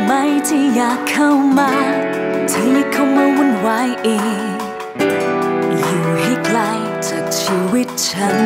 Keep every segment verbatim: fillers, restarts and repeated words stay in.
ไหมที่อยากเข้ามาเธออย่าเข้ามาวุ่นวายอีกอยู่ให้ไกลจากชีวิตฉัน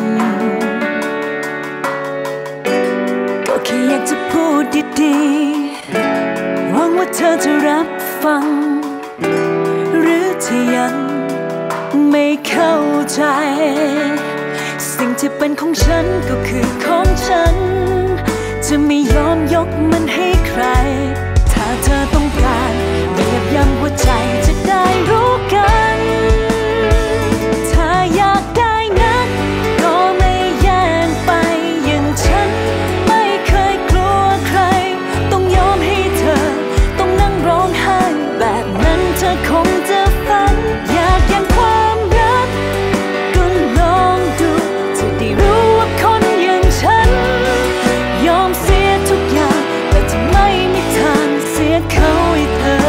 ก็แค่อยากจะพูดดีๆหวังว่าเธอจะรับฟังหรือที่ยังไม่เข้าใจสิ่งที่เป็นของฉันก็คือของฉันจะไม่ยอมยกมันให้ใครถ้าเธอต้องการเหยียบย่ำหัวใจจะได้รู้กันถ้าอยากได้นักก็ไม่แย่งไปอย่างฉันไม่เคยกลัวใครต้องยอมให้เธอต้องนั่งร้องไห้แบบนั้นเธอคงจะฝันอยากยังความรักก็ลองดูจะได้รู้ว่าคนอย่างฉันยอมเสียทุกอย่างแต่จะไม่มีทางเสียเขาให้เธอ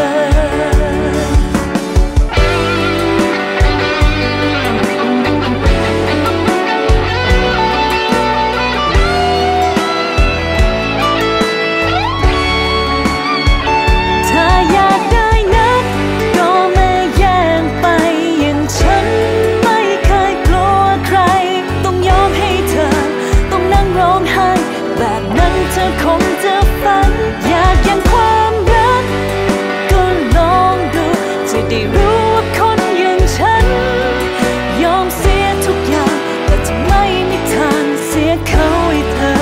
ถ้าอยากได้นักก็ไม่แย่งไปอย่างฉันไม่เคยกลัวใครต้องยอมให้เธอต้องนั่งร้องไห้แบบนั้นเธอคงจะฝันอยากยังความรักก็ลองดูจะได้รู้ว่าคนอย่างฉันยอมเสียทุกอย่างแต่จะไม่มีทางเสียเขาให้เธอ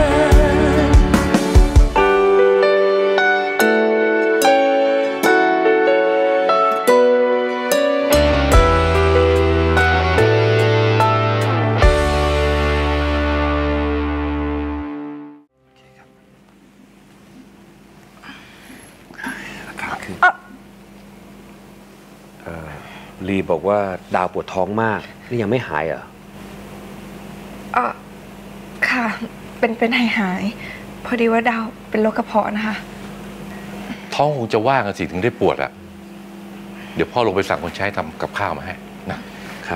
ลีบอกว่าดาวปวดท้องมากนี่ยังไม่หายเหรอเออค่ะเป็นเป็นหายหายพอดีว่าดาวเป็นโรคกระเพาะนะคะท้องคงจะว่างกันสิถึงได้ปวดอะเดี๋ยวพ่อลงไปสั่งคนใช้ทำกับข้าวมาให้นะครับ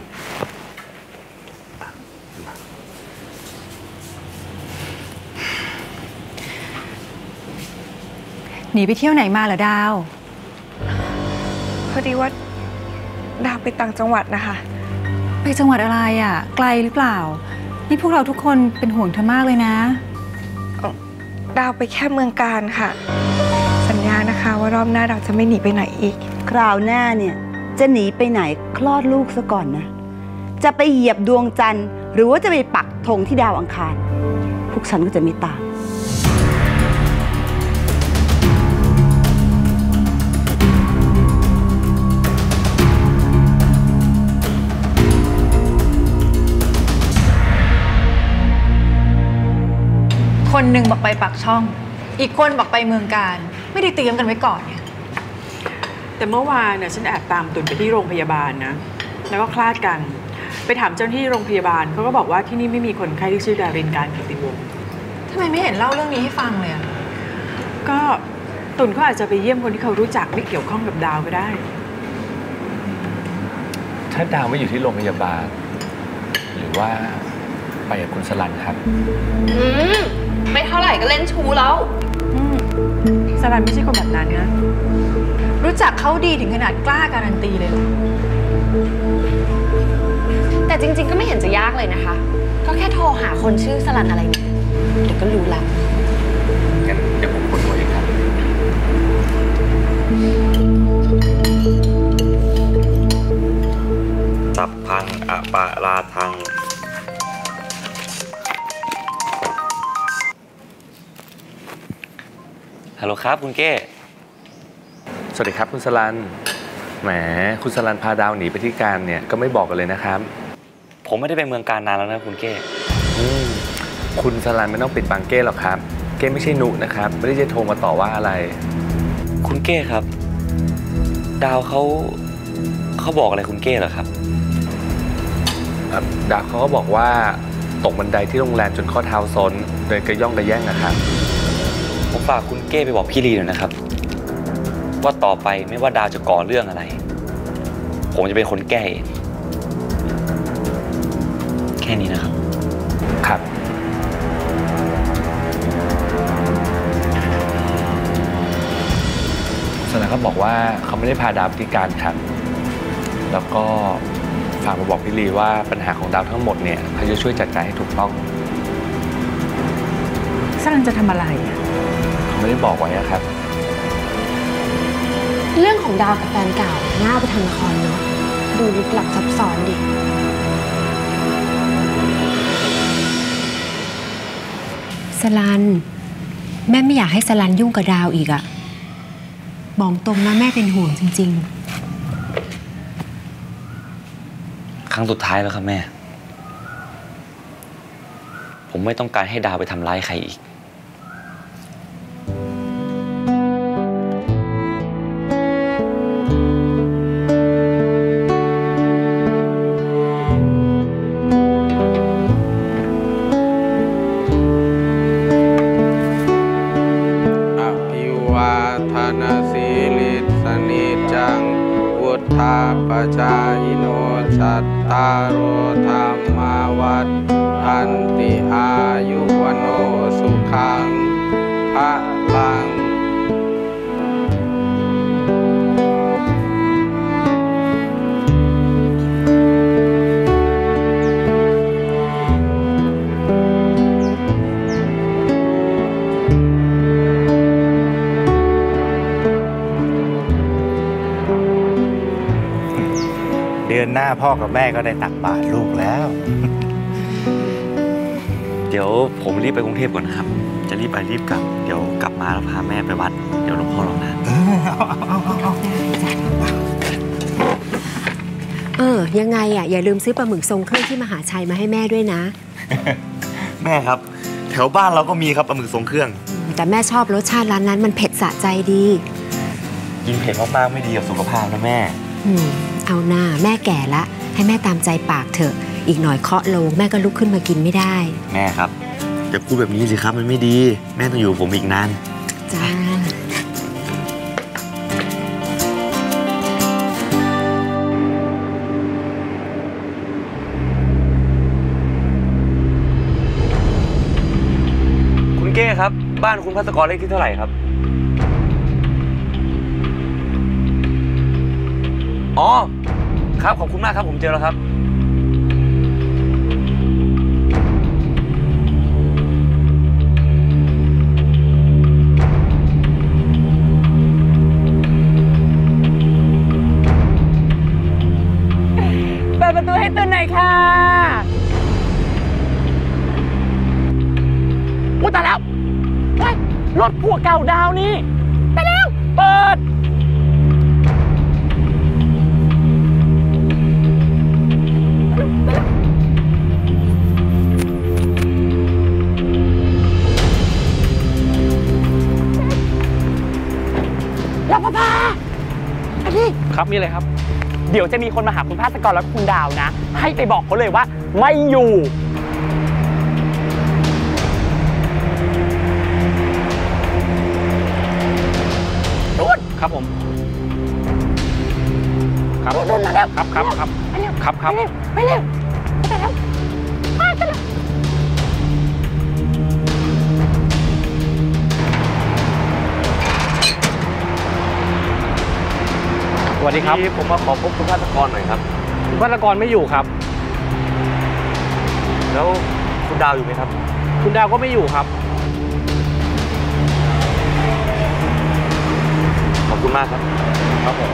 หนีไปเที่ยวไหนมาเหรอดาวพอดีว่าดาวไปต่างจังหวัดนะคะไปจังหวัดอะไรอ่ะไกลหรือเปล่านี่พวกเราทุกคนเป็นห่วงเธอมากเลยนะดาวไปแค่เมืองการค่ะสัญญานะคะว่ารอบหน้าดาวจะไม่หนีไปไหนอีกคราวหน้าเนี่ยจะหนีไปไหนคลอดลูกซะก่อนนะจะไปเหยียบดวงจันทร์หรือว่าจะไปปักธงที่ดาวอังคารพวกฉันก็จะไม่ตามคนหนึ่งบอกไปปากช่องอีกคนบอกไปเมืองการไม่ได้เตรียมกันไว้ก่อนเนี่ยแต่เมื่อวานเนี่ยฉันแอบตามตุ่นไปที่โรงพยาบาลนะแล้วก็คลาดกันไปถามเจ้าหน้าที่โรงพยาบาลเขาก็บอกว่าที่นี่ไม่มีคนไข้ที่ชื่อดารินการกิติวงศ์ทำไมไม่เห็นเล่าเรื่องนี้ให้ฟังเลยอ่ะก็ตุ่นเขาอาจจะไปเยี่ยมคนที่เขารู้จักไม่เกี่ยวข้องกับดาวก็ได้ถ้าดาวไม่อยู่ที่โรงพยาบาลหรือว่าไปกับคุณสลันครับอืมไม่เท่าไหร่ก็เล่นชู้แล้วสลันไม่ใช่คนแบบนั้นนะรู้จักเขาดีถึงขนาดกล้าการันตีเลยแต่จริงๆก็ไม่เห็นจะยากเลยนะคะก็แค่โทรหาคนชื่อสลันอะไรเนี่ยเดี๋ยวก็รู้ละงั้นเดี๋ยวผมคนตัวเองครับสัพพังอปาราทังฮัลโหลครับคุณเก้สวัสดีครับคุณสลันแหมคุณสลันพาดาวหนีไปที่การเนี่ยก็ไม่บอกกันเลยนะครับผมไม่ได้ไปเมืองการนานแล้วนะคุณเก้คุณสลันไม่ต้องปิดบังเก้หรอกครับเก้ไม่ใช่นุนะครับไม่ได้จะโทรมาต่อว่าอะไรคุณเก้ครับดาวเขาเขาบอกอะไรคุณเก้เหรอครับดาวเขาก็บอกว่าตกบันไดที่โรงแรมจนข้อเท้าซ้นเดินกระย่องกระแย่งนะครับผมฝากคุณเก้ไปบอกพี่ลีหน่อยนะครับว่าต่อไปไม่ว่าดาวจะก่อเรื่องอะไรผมจะเป็นคนแก้เองแค่นี้นะครับครับว่าเขาไม่ได้พาดาวไปที่การครับแล้วก็ฝากมาบอกพี่ลีว่าปัญหาของดาวทั้งหมดเนี่ยเขาจะช่วยจัดการให้ถูกต้องสลันจะทำอะไรอ่ะเขาไม่ได้บอกไว้ครับเรื่องของดาวกับแฟนเก่าน่าไปทำละครเนาะดูลึกลับซับซ้อนดิสลันแม่ไม่อยากให้สลันยุ่งกับดาวอีกอะบอกตรงนะแม่เป็นห่วงจริงครั้งสุดท้ายแล้วครับแม่ ผมไม่ต้องการให้ดาวไปทำร้ายใครอีกปัจจายิโนชัตตารโอธรรมาวัฏอันติอายุวโนสุขังภะลังเดือนหน้าพ่อกับแม่ก็ได้ตักบาตรลูกแล้วเดี๋ยวผมรีบไปกรุงเทพก่อนนะครับจะรีบไปรีบกลับเดี๋ยวกลับมาแล้วพาแม่ไปวัดเดี๋ยวหลวงพ่อรอนานเออยังไงอ่ะอย่าลืมซื้อปลาหมึกทรงเครื่องที่มหาชัยมาให้แม่ด้วยนะแม่ครับแถวบ้านเราก็มีครับปลาหมึกทรงเครื่องแต่แม่ชอบรสชาติร้านนั้นมันเผ็ดสะใจดีกินเผ็ดมากๆไม่ดีกับสุขภาพนะแม่อืมเอาหน้าแม่แก่ละให้แม่ตามใจปากเถอะอีกหน่อยเคาะโลงแม่ก็ลุกขึ้นมากินไม่ได้แม่ครับอย่าพูดแบบนี้สิครับมันไม่ดีแม่ต้องอยู่กับผมอีกนานจ้าคุณเก้ครับบ้านคุณภัสกรเลขที่เท่าไหร่ครับอ๋อครับขอบคุณมากครับผมเจอแล้วครับเปิดประตูให้ตุนหน่อยค่ะอุ้ยตายแล้วรถผัวเก่าดาวนี่ไปเร็วเปิดรปภ.อันนี้ครับมีอะไรครับเดี๋ยวจะมีคนมาหาคุณภาสกรและคุณดาวนะให้ไปบอกเขาเลยว่าไม่อยู่นู่นครับผมครับนู่นมาแล้วครับครับครับไปเร็วครับครับไปเร็วไปเร็วไปเร็วสวัสดีครับผมมาขอพบคุณภัสกรหน่อยครับคุณภัสกรไม่อยู่ครับแล้วคุณดาวอยู่ไหมครับคุณดาวก็ไม่อยู่ครับขอบคุณมากครับครับผม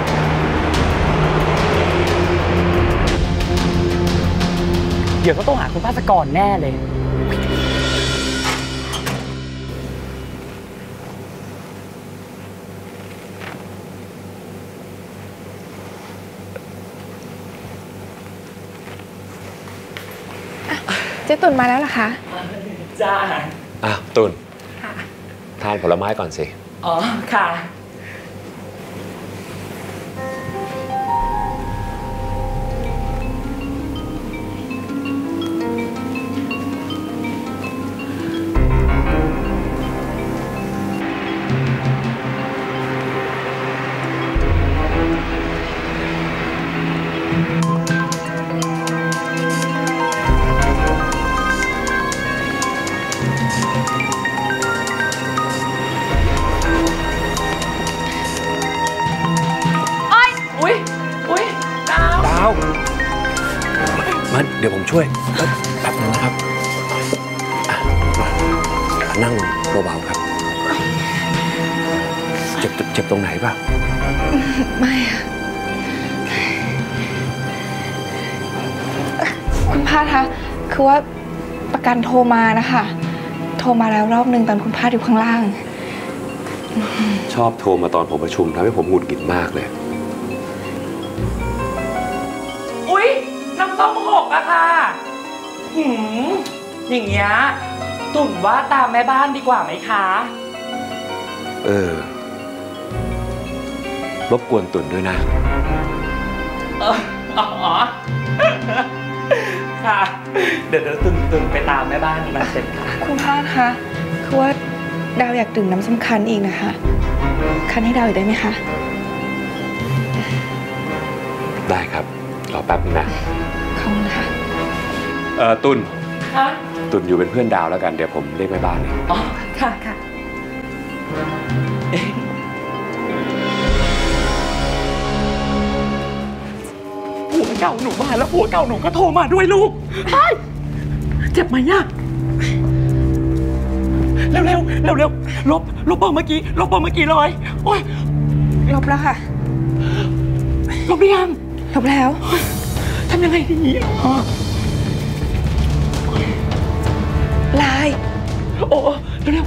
เดี๋ยวเขาต้องหาคุณภัสกรแน่เลยเจ๊ตุ่นมาแล้วเหรอคะจ้าอ่ะตุ่นทานผลไม้ก่อนสิอ๋อค่ะมาเดี๋ยวผมช่วยแป๊บนึงนะครับนั่งเบาๆครับเจ็บเจ็บตรงไหนบ้างไม่อะคุณพาดคะคือว่าประกันโทรมานะคะโทรมาแล้วรอบหนึ่งตอนคุณพาดอยู่ข้างล่างชอบโทรมาตอนผมประชุมทำให้ผมหงุดหงิดมากเลยอุ๊ยน้ำส้มหกอะค่ะหืมอย่างเงี้ยตุ่นว่าตามแม่บ้านดีกว่าไหมคะเออรบกวนตุ่นด้วยนะเอออ๋อค่ะเดี๋ยวเดี๋ยวตุ่นตุ่นไปตามแม่บ้านมาเสร็จค่ะคุณพาดคะคือว่าดาวอยากดื่มน้ำส้มคั้นอีกนะคะคั้นให้ดาวอีกได้ไหมคะได้ครับรอแป๊บนึงนะขอบคุณค่ะเออตุ่นค่ะตุ่นอยู่เป็นเพื่อนดาวแล้วกันเดี๋ยวผมเรียกแม่บ้านเองอ๋อค่ะค่ะหัวเก่าหนูมาแล้วหัวเก่าหนูก็โทรมาด้วยลูกเจ็บไหมย่ะเร็วเร็วเร็วเร็วลบลบเบอร์เมื่อกี้ลบเบอร์เมื่อกี้เลยโอ้ยลบแล้วค่ะลบหรือยังลบแล้วทำยังไงดีไลน์โอ้เร็วเร็ว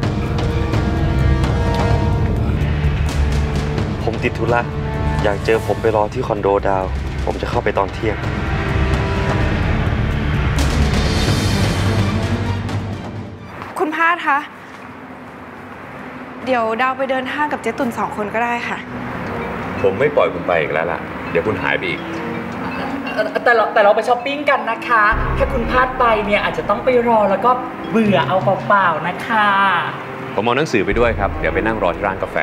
ผมติดธุระอยากเจอผมไปรอที่คอนโดดาวผมจะเข้าไปตอนเที่ยงคุณพาดคะเดี๋ยวดาวไปเดินห้างกับเจ๊ตุ่นสองคนก็ได้ค่ะผมไม่ปล่อยคุณไปอีกแล้วล่ะเดี๋ยวคุณหายไปอีกแต่เราแต่เราไปช้อปปิ้งกันนะคะถ้าคุณพลาดไปเนี่ยอาจจะต้องไปรอแล้วก็เบื่อเอาเปล่าๆนะคะผมเอาหนังสือไปด้วยครับเดี๋ยวไปนั่งรอที่ร้านกาแฟ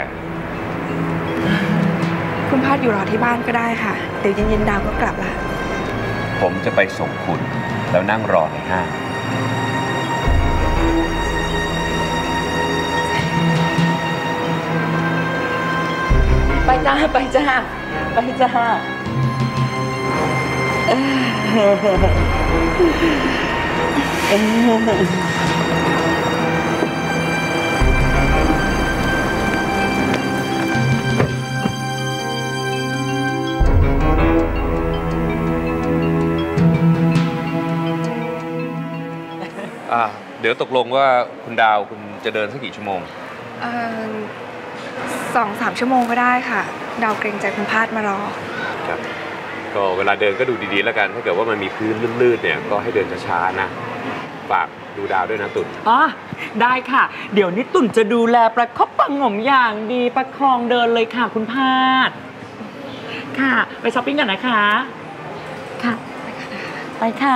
คุณพาดอยู่รอที่บ้านก็ได้ค่ะเดี๋ยวเย็นๆดาวก็กลับละผมจะไปส่งคุณแล้วนั่งรอในห้างไปจ้าไปจ้าไปจ้าอ่าเดี๋ยวตกลงว่าคุณดาวคุณจะเดินสักกี่ชั่วโมงเอ่อสองสามชั่วโมงก็ได้ค่ะดาวเกรงใจคุณพาดมารอครับก็เวลาเดินก็ดูดีๆแล้วกันถ้าเกิดว่ามันมีพื้นลื่นๆเนี่ยก็ให้เดินช้าๆนะฝากดูดาวด้วยนะตุ่นอ๋อได้ค่ะเดี๋ยวนี้ตุ่นจะดูแลประคบประหงมอย่างดีประคองเดินเลยค่ะคุณพาดค่ะไปช้อปปิ้งกันนะคะค่ะไปค่ะ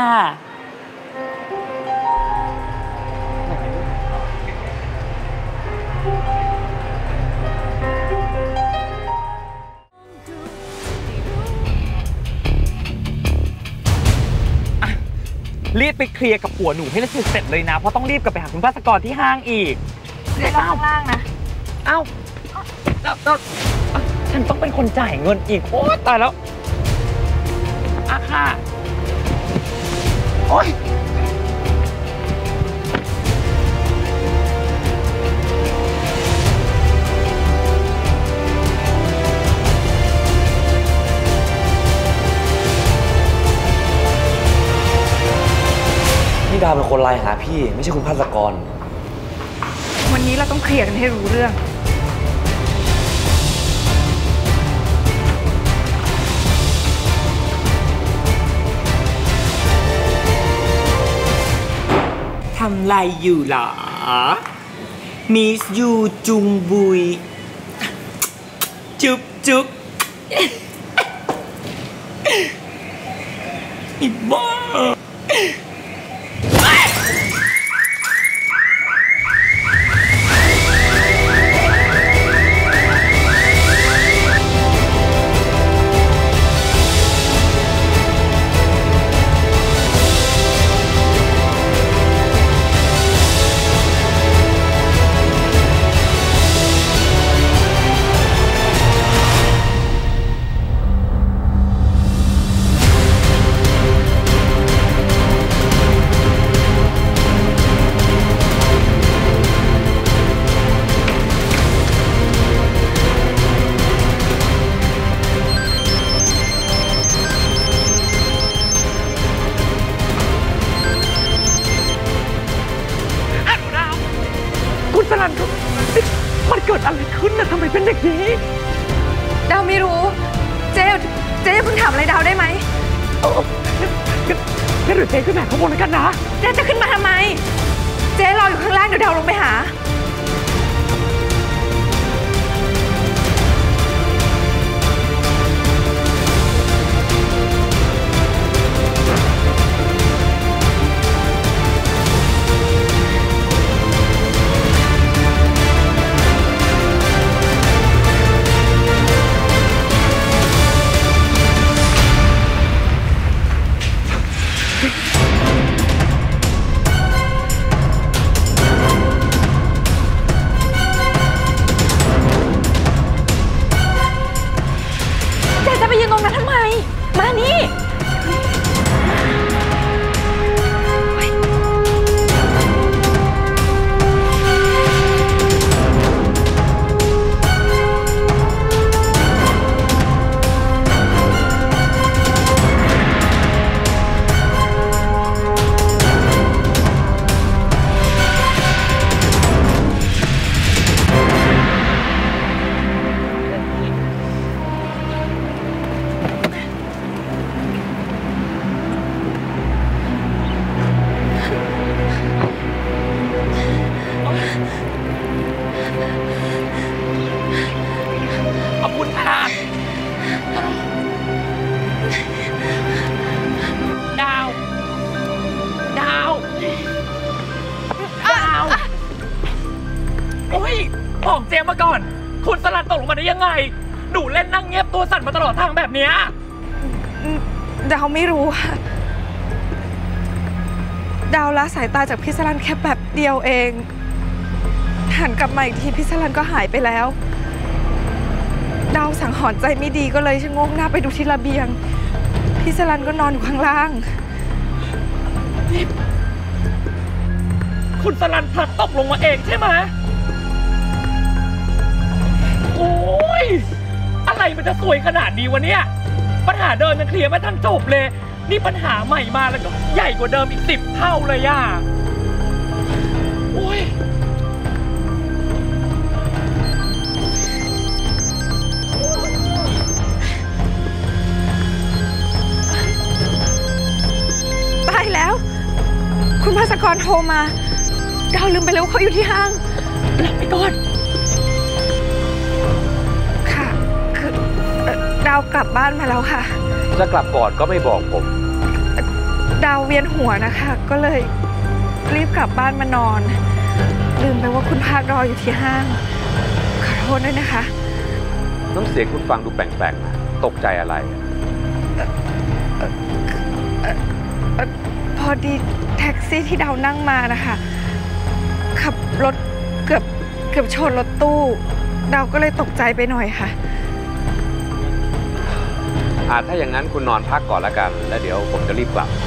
รีบไปเคลียร์กับผัวหนูให้เสร็จเลยนะเพราะต้องรีบกลับไปหาคุณภาสกรที่ห้างอีกเดี๋ยวข้างล่างนะเอ้าแล้วฉันต้องเป็นคนจ่ายเงินอีกโอ๊ยตายแล้วอะค่ะโอ๊ยพี่ดาวเป็นคนไลน์หาพี่ไม่ใช่คุณภาสกรวันนี้เราต้องเคลียร์กันให้รู้เรื่องทำไรอยู่หรอมิสยูจุงบุยจุ๊บจุ๊บอีบ้าลันมันเกิดอะไรขึ้นนะทำไมเป็นอย่างนี้ดาวไม่รู้เจ๊เจ๊เพิ่งถามอะไรดาวได้ไหมงั้นเดี๋ยวเจ๊ขึ้นไปข้างบนแล้วกันนะเจ๊จะขึ้นมาทำไมเจ๊รออยู่ข้างล่างเดี๋ยวดาวลงไปหามานี่บอกเจมมาก่อนคุณสลัดตกลงมาได้ยังไงหนูเล่นนั่งเงียบตัวสั่นมาตลอดทางแบบเนี้ยดาวไม่รู้ค่ะดาวละสายตาจากพี่สลันแค่แบบเดียวเองหันกลับมาอีกทีพี่สลันก็หายไปแล้วดาวสังหรณ์ใจไม่ดีก็เลยชะโงกหน้าไปดูที่ระเบียงพี่สลันก็นอนอยู่ข้างล่างคุณสลันพลัดตกลงมาเองใช่ไหมโอ้ยอะไรมันจะสวยขนาดนี้วะเนี่ยปัญหาเดิมมันเคลียร์ไม่ทันจบเลยนี่ปัญหาใหม่มาแล้วก็ใหญ่กว่าเดิมอีกสิบเท่าเลยอ่ะโอ้ยตายแล้วคุณภาสกรโทรมาดาวลืมไปแล้วว่าเขาอยู่ที่ห้างรับไปก่อนค่ะคือดาวกลับบ้านมาแล้วค่ะจะกลับก่อนก็ไม่บอกผมดาวเวียนหัวนะคะก็เลยรีบกลับบ้านมานอนลืมไปว่าคุณภาครออยู่ที่ห้างขอโทษด้วยนะคะน้ำเสียงคุณฟังดูแปลกๆนะตกใจอะไรพอดีแท็กซี่ที่ดาวนั่งมานะคะขับรถเกือบเกือบชนรถตู้ดาวก็เลยตกใจไปหน่อยค่ะอาถ้าอย่างนั้นคุณนอนพักก่อนแล้วกันแล้วเดี๋ยวผมจะรีบกลับ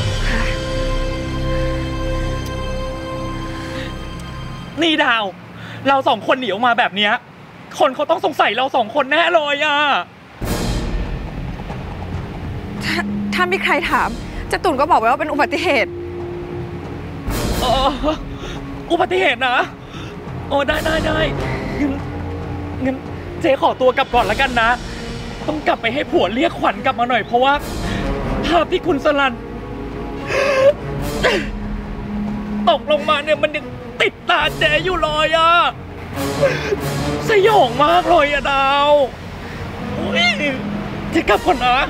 นี่ดาวเราสองคนหนีออกมาแบบนี้คนเขาต้องสงสัยเราสองคนแน่เลยอ่ะถ้าถ้ามีใครถามจะตุ่นก็บอกไว้ว่าเป็นอุบัติเหตุเอออุบัติเหตุนะโอ้ได้ได้ได้งั้นงั้นเจ๊ขอตัวกลับก่อนแล้วกันนะต้องกลับไปให้ผัวเรียกขวัญกลับมาหน่อยเพราะว่าภาพที่คุณสลันตกลงมาเนี่ยมันยังติดตาเจ๊อยู่เลยอ่ะสยองมากเลยอะดาวเจ๊กลับก่อนนะ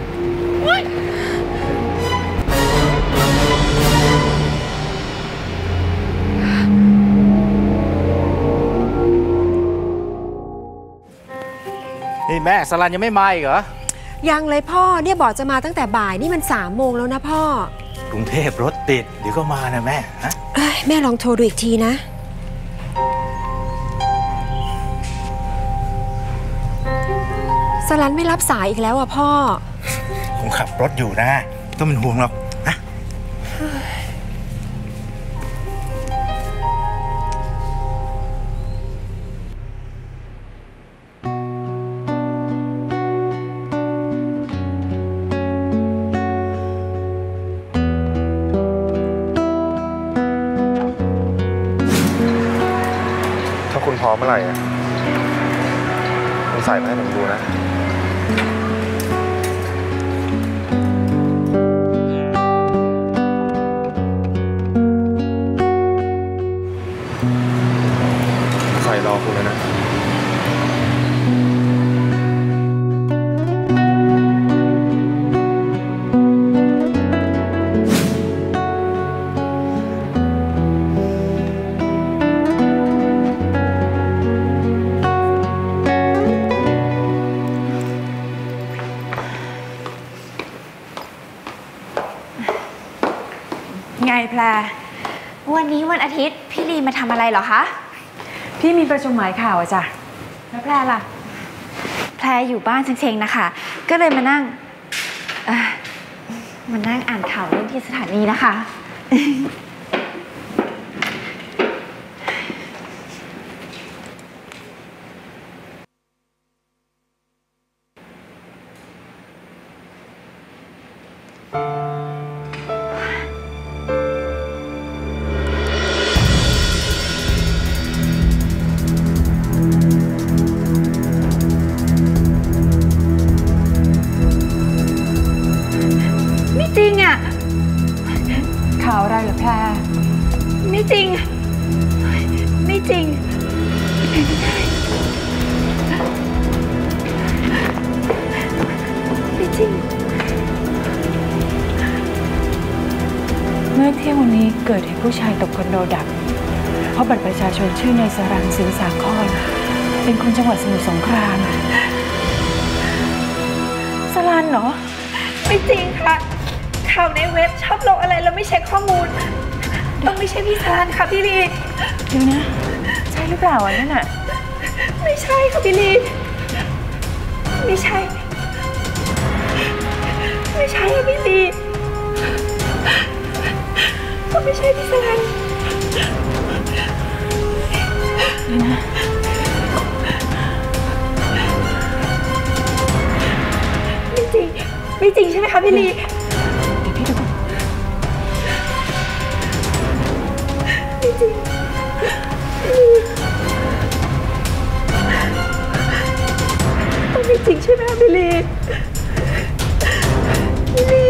นี่แม่สลันยังไม่มาอีกเหรอยังเลยพ่อเนี่ยบอกจะมาตั้งแต่บ่ายนี่มันสามโมงแล้วนะพ่อกรุงเทพรถติดเดี๋ยวก็มานะแม่ฮะแม่ลองโทรดูอีกทีนะสลันไม่รับสายอีกแล้วอ่ะพ่อผมขับรถอยู่นะต้องเป็นห่วงหรอกนะพร้อมเมื่อไหร่อ่ะต้องใส่มาให้ผมดูนะใส่รอคุณเลยนะไงแพรวันนี้วันอาทิตย์พี่ลีมาทำอะไรเหรอคะพี่มีประชุมหมายข่าวอะจ้ะแล้วแพรล่ะแพรอยู่บ้านเซ็งๆนะคะก็เลยมานั่งมานั่งอ่านข่าวเรื่องที่สถานีนะคะไม่จริงอ่ะข่าวอะไรเหรอแพรไม่จริงไม่จริงไม่จริงเมื่อเที่ยงวันนี้เกิดเหตุผู้ชายตกคอนโดดับเพราะบัตรประชาชนชื่อนายสรัญ สิงห์สาครเป็นคนจังหวัดสมุทรสงครามสรัญเหรอไม่จริงค่ะข่าวในเว็บชอบลงอะไรแล้วไม่เช็คข้อมูลต้องไม่ใช่พี่สรัญค่ะพี่ลีเดี๋ยวนะใช่หรือเปล่าอันนั้นอ่ะไม่ใช่ค่ะพี่ลีไม่ใช่ไม่ใช่พี่ลีก็ไม่ใช่พี่สรัญเดี๋ยวนะไม่จริงไม่จริงใช่ไหมคะพี่ลีไม่จริงต้องไม่จริงใช่ไหมคะพี่ลีพี่ลี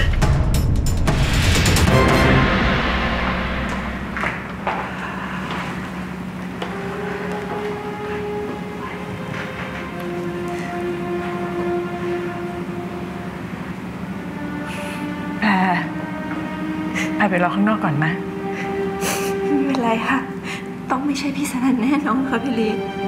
แพรไปไปรอข้างนอกก่อนไหมไม่เป็นไรค่ะต้องไม่ใช่พี่สรัญแน่นอนค่ะพี่ลี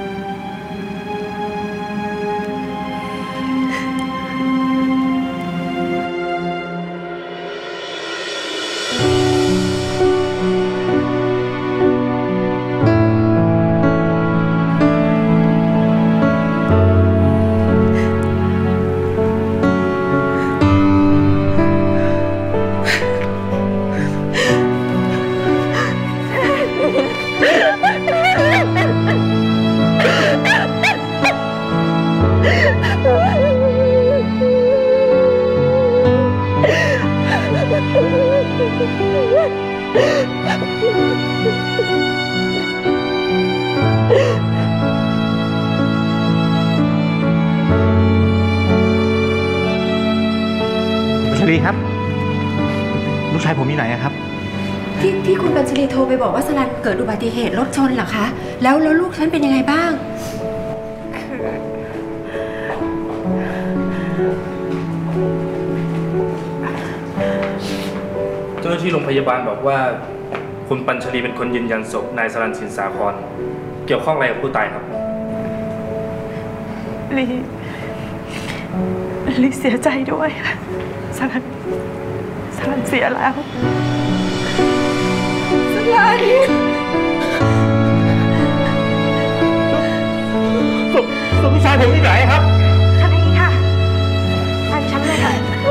ชลีครับลูกชายผมอยู่ไหนครับที่ที่คุณบัญชลีโทรไปบอกว่าสรัญเกิดอุบัติเหตุรถชนเหรอคะแล้วแล้วลูกฉันเป็นยังไงบ้างเจ้าหน้าที่โรงพยาบาลบอกว่าคุณปัญชลีเป็นคนยืนยันศพนายสรัญ สิงห์สาครเกี่ยวข้องอะไรกับผู้ตายครับลีลีเสียใจด้วยสรัญสรัญเสียแล้วสรัญศพศพลูกชายผมที่ไหนครับทางนี้ค่ะทางฉันเลยค่ะ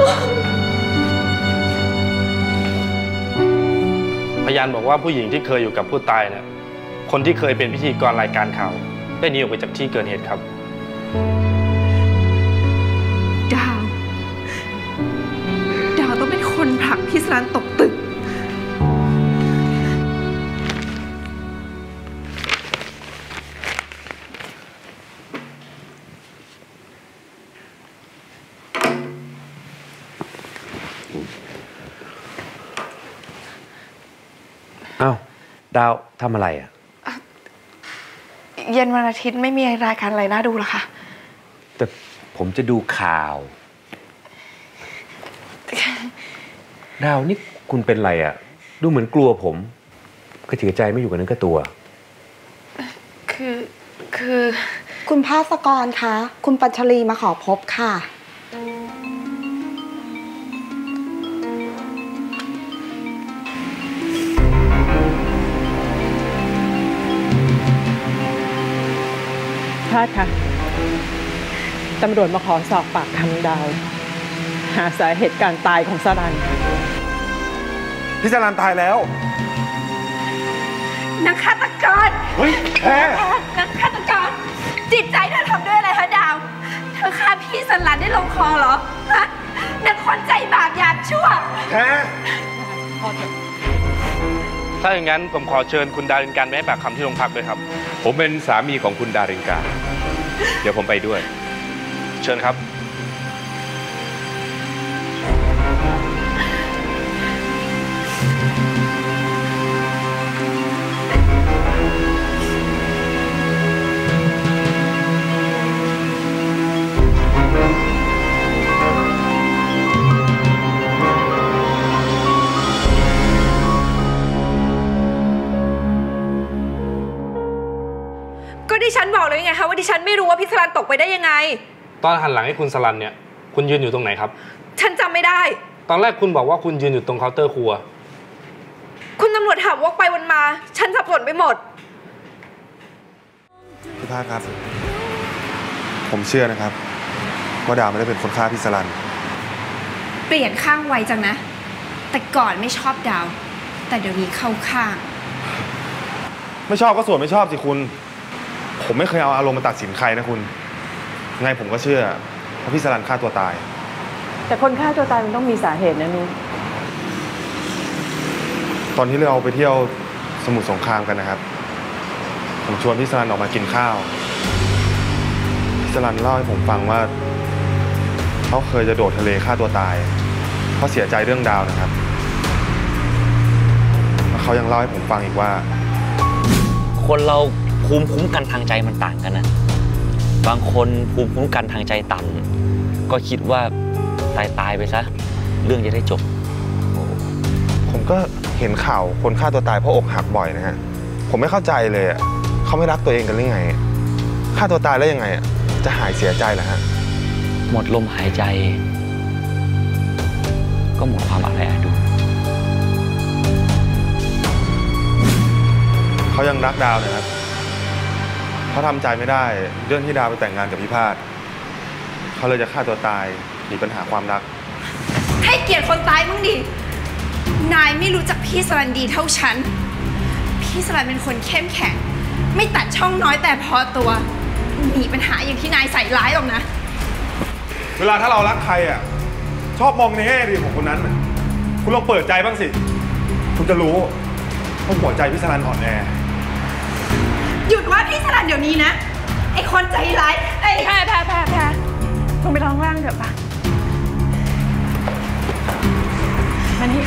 พยานบอกว่าผู้หญิงที่เคยอยู่กับผู้ตายเนี่ยคนที่เคยเป็นพิธีกรรายการข่าวได้หนีออกไปจากที่เกิดเหตุครับดาวดาวต้องเป็นคนผลักพี่สรัญตกตึกดาวทำอะไรอ่ะเย็นวันอาทิตย์ไม่มีรายการอะไรน่าดูหรอคะแต่ผมจะดูข่าว ดาวนี่คุณเป็นไรอ่ะดูเหมือนกลัวผมก็ถือใจไม่อยู่กับนั้นก็ตัวคือคือคุณภาสกรคะคุณปัญชลีมาขอพบค่ะพาดค่ะตำรวจมาขอสอบปากคำดาวหาสาเหตุการตายของสรัญพี่สรัญตายแล้วนางฆาตกรเฮ้ยแพ้นางฆาตกรจิตใจเธอทำด้วยอะไรคะดาวเธอฆ่าพี่สรัญได้ลงคอเหรอฮะนางคนใจบาปอยากชั่วแพ้ถ้าอย่างนั้นผมขอเชิญคุณดารินการไปให้ปากคำที่โรงพักด้วยครับผมเป็นสามีของคุณดารินการเดี๋ยวผมไปด้วยเชิญครับก็ดิฉันบอกเลยไงคะว่าดิฉันไม่รู้ว่าพี่สรัญตกไปได้ยังไงตอนหันหลังให้คุณสรัญเนี่ยคุณยืนอยู่ตรงไหนครับฉันจำไม่ได้ตอนแรกคุณบอกว่าคุณยืนอยู่ตรงเคาน์เตอร์ครัวคุณตำรวจถามวกไปวนมาฉันสับสนไปหมดพี่ภาคครับผมเชื่อนะครับว่าดาวไม่ได้เป็นคนฆ่าพี่สรัญเปลี่ยนข้างไวจังนะแต่ก่อนไม่ชอบดาวแต่เดี๋ยวนี้เข้าข้างไม่ชอบก็ส่วนไม่ชอบสิคุณผมไม่เคยเอาอารมณ์มาตัดสินใครนะคุณไงผมก็เชื่อว่าพี่สรัญฆ่าตัวตายแต่คนฆ่าตัวตายมันต้องมีสาเหตุนะนุ้ยตอนที่เราไปเที่ยวสมุทรสงครามกันนะครับผมชวนพี่สรัญออกมากินข้าวพี่สรัญเล่าให้ผมฟังว่าเขาเคยจะโดดทะเลฆ่าตัวตายเพราะเสียใจเรื่องดาวนะครับแล้วเขายังเล่าให้ผมฟังอีกว่าคนเราภูมิคุ้มกันทางใจมันต่างกันนะบางคนภูมิคุ้มกันทางใจต่ำก็คิดว่าตายตายไปซะเรื่องจะได้จบผมก็เห็นข่าวคนฆ่าตัวตายเพราะอกหักบ่อยนะฮะผมไม่เข้าใจเลยอ่ะเขาไม่รักตัวเองกันหรือไงฆ่าตัวตายแล้วยังไงอ่ะจะหายเสียใจเหรอฮะหมดลมหายใจก็หมดความอะไรอาดูเขายังรักดาวนะครับเขาทำใจไม่ได้เรื่องที่ดาวไปแต่งงานกับพี่พาดเขาเลยจะฆ่าตัวตายหนีปัญหาความรักให้เกียรติคนตายมึงดินายไม่รู้จักพี่สรัญดีเท่าฉันพี่สรัญเป็นคนเข้มแข็งไม่ตัดช่องน้อยแต่พอตัวหนีปัญหาอย่างที่นายใส่ร้ายหรอกนะเวลาถ้าเรารักใครอ่ะชอบมองในแง่ดีของคนนั้นคุณลองเปิดใจบ้างสิคุณจะรู้ว่าหัวใจพี่สรัญอ่อนแอหยุดว่าพี่สรัญเดี๋ยวนี้นะไอ้คนใจร้ายไอ้แพ้แพ้แพ้แพ้ลงไปร้องล่างเถอะปะมานี่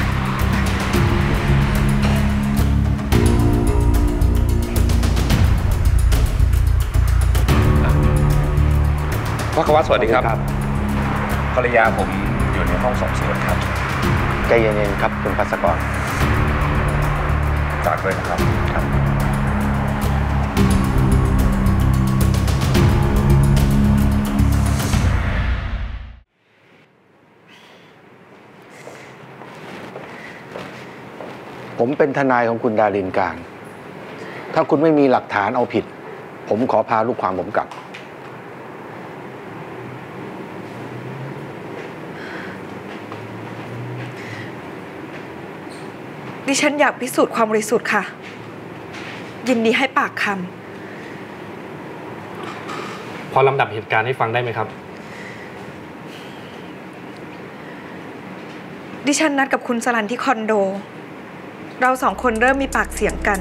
พ่อควัตสวัสดีครับภรรยาผมอยู่ในห้องสอบสวนครับใจเย็นๆครับคุณภัสกรฝากด้วยนะครับครับผมเป็นทนายของคุณดารินการ ถ้าคุณไม่มีหลักฐานเอาผิดผมขอพาลูกความผมกลับดิฉันอยากพิสูจน์ความบริสุทธิ์ค่ะยินดีให้ปากคำพอลำดับเหตุการณ์ให้ฟังได้ไหมครับดิฉันนัดกับคุณสรัญที่คอนโดเราสองคนเริ่มมีปากเสียงกัน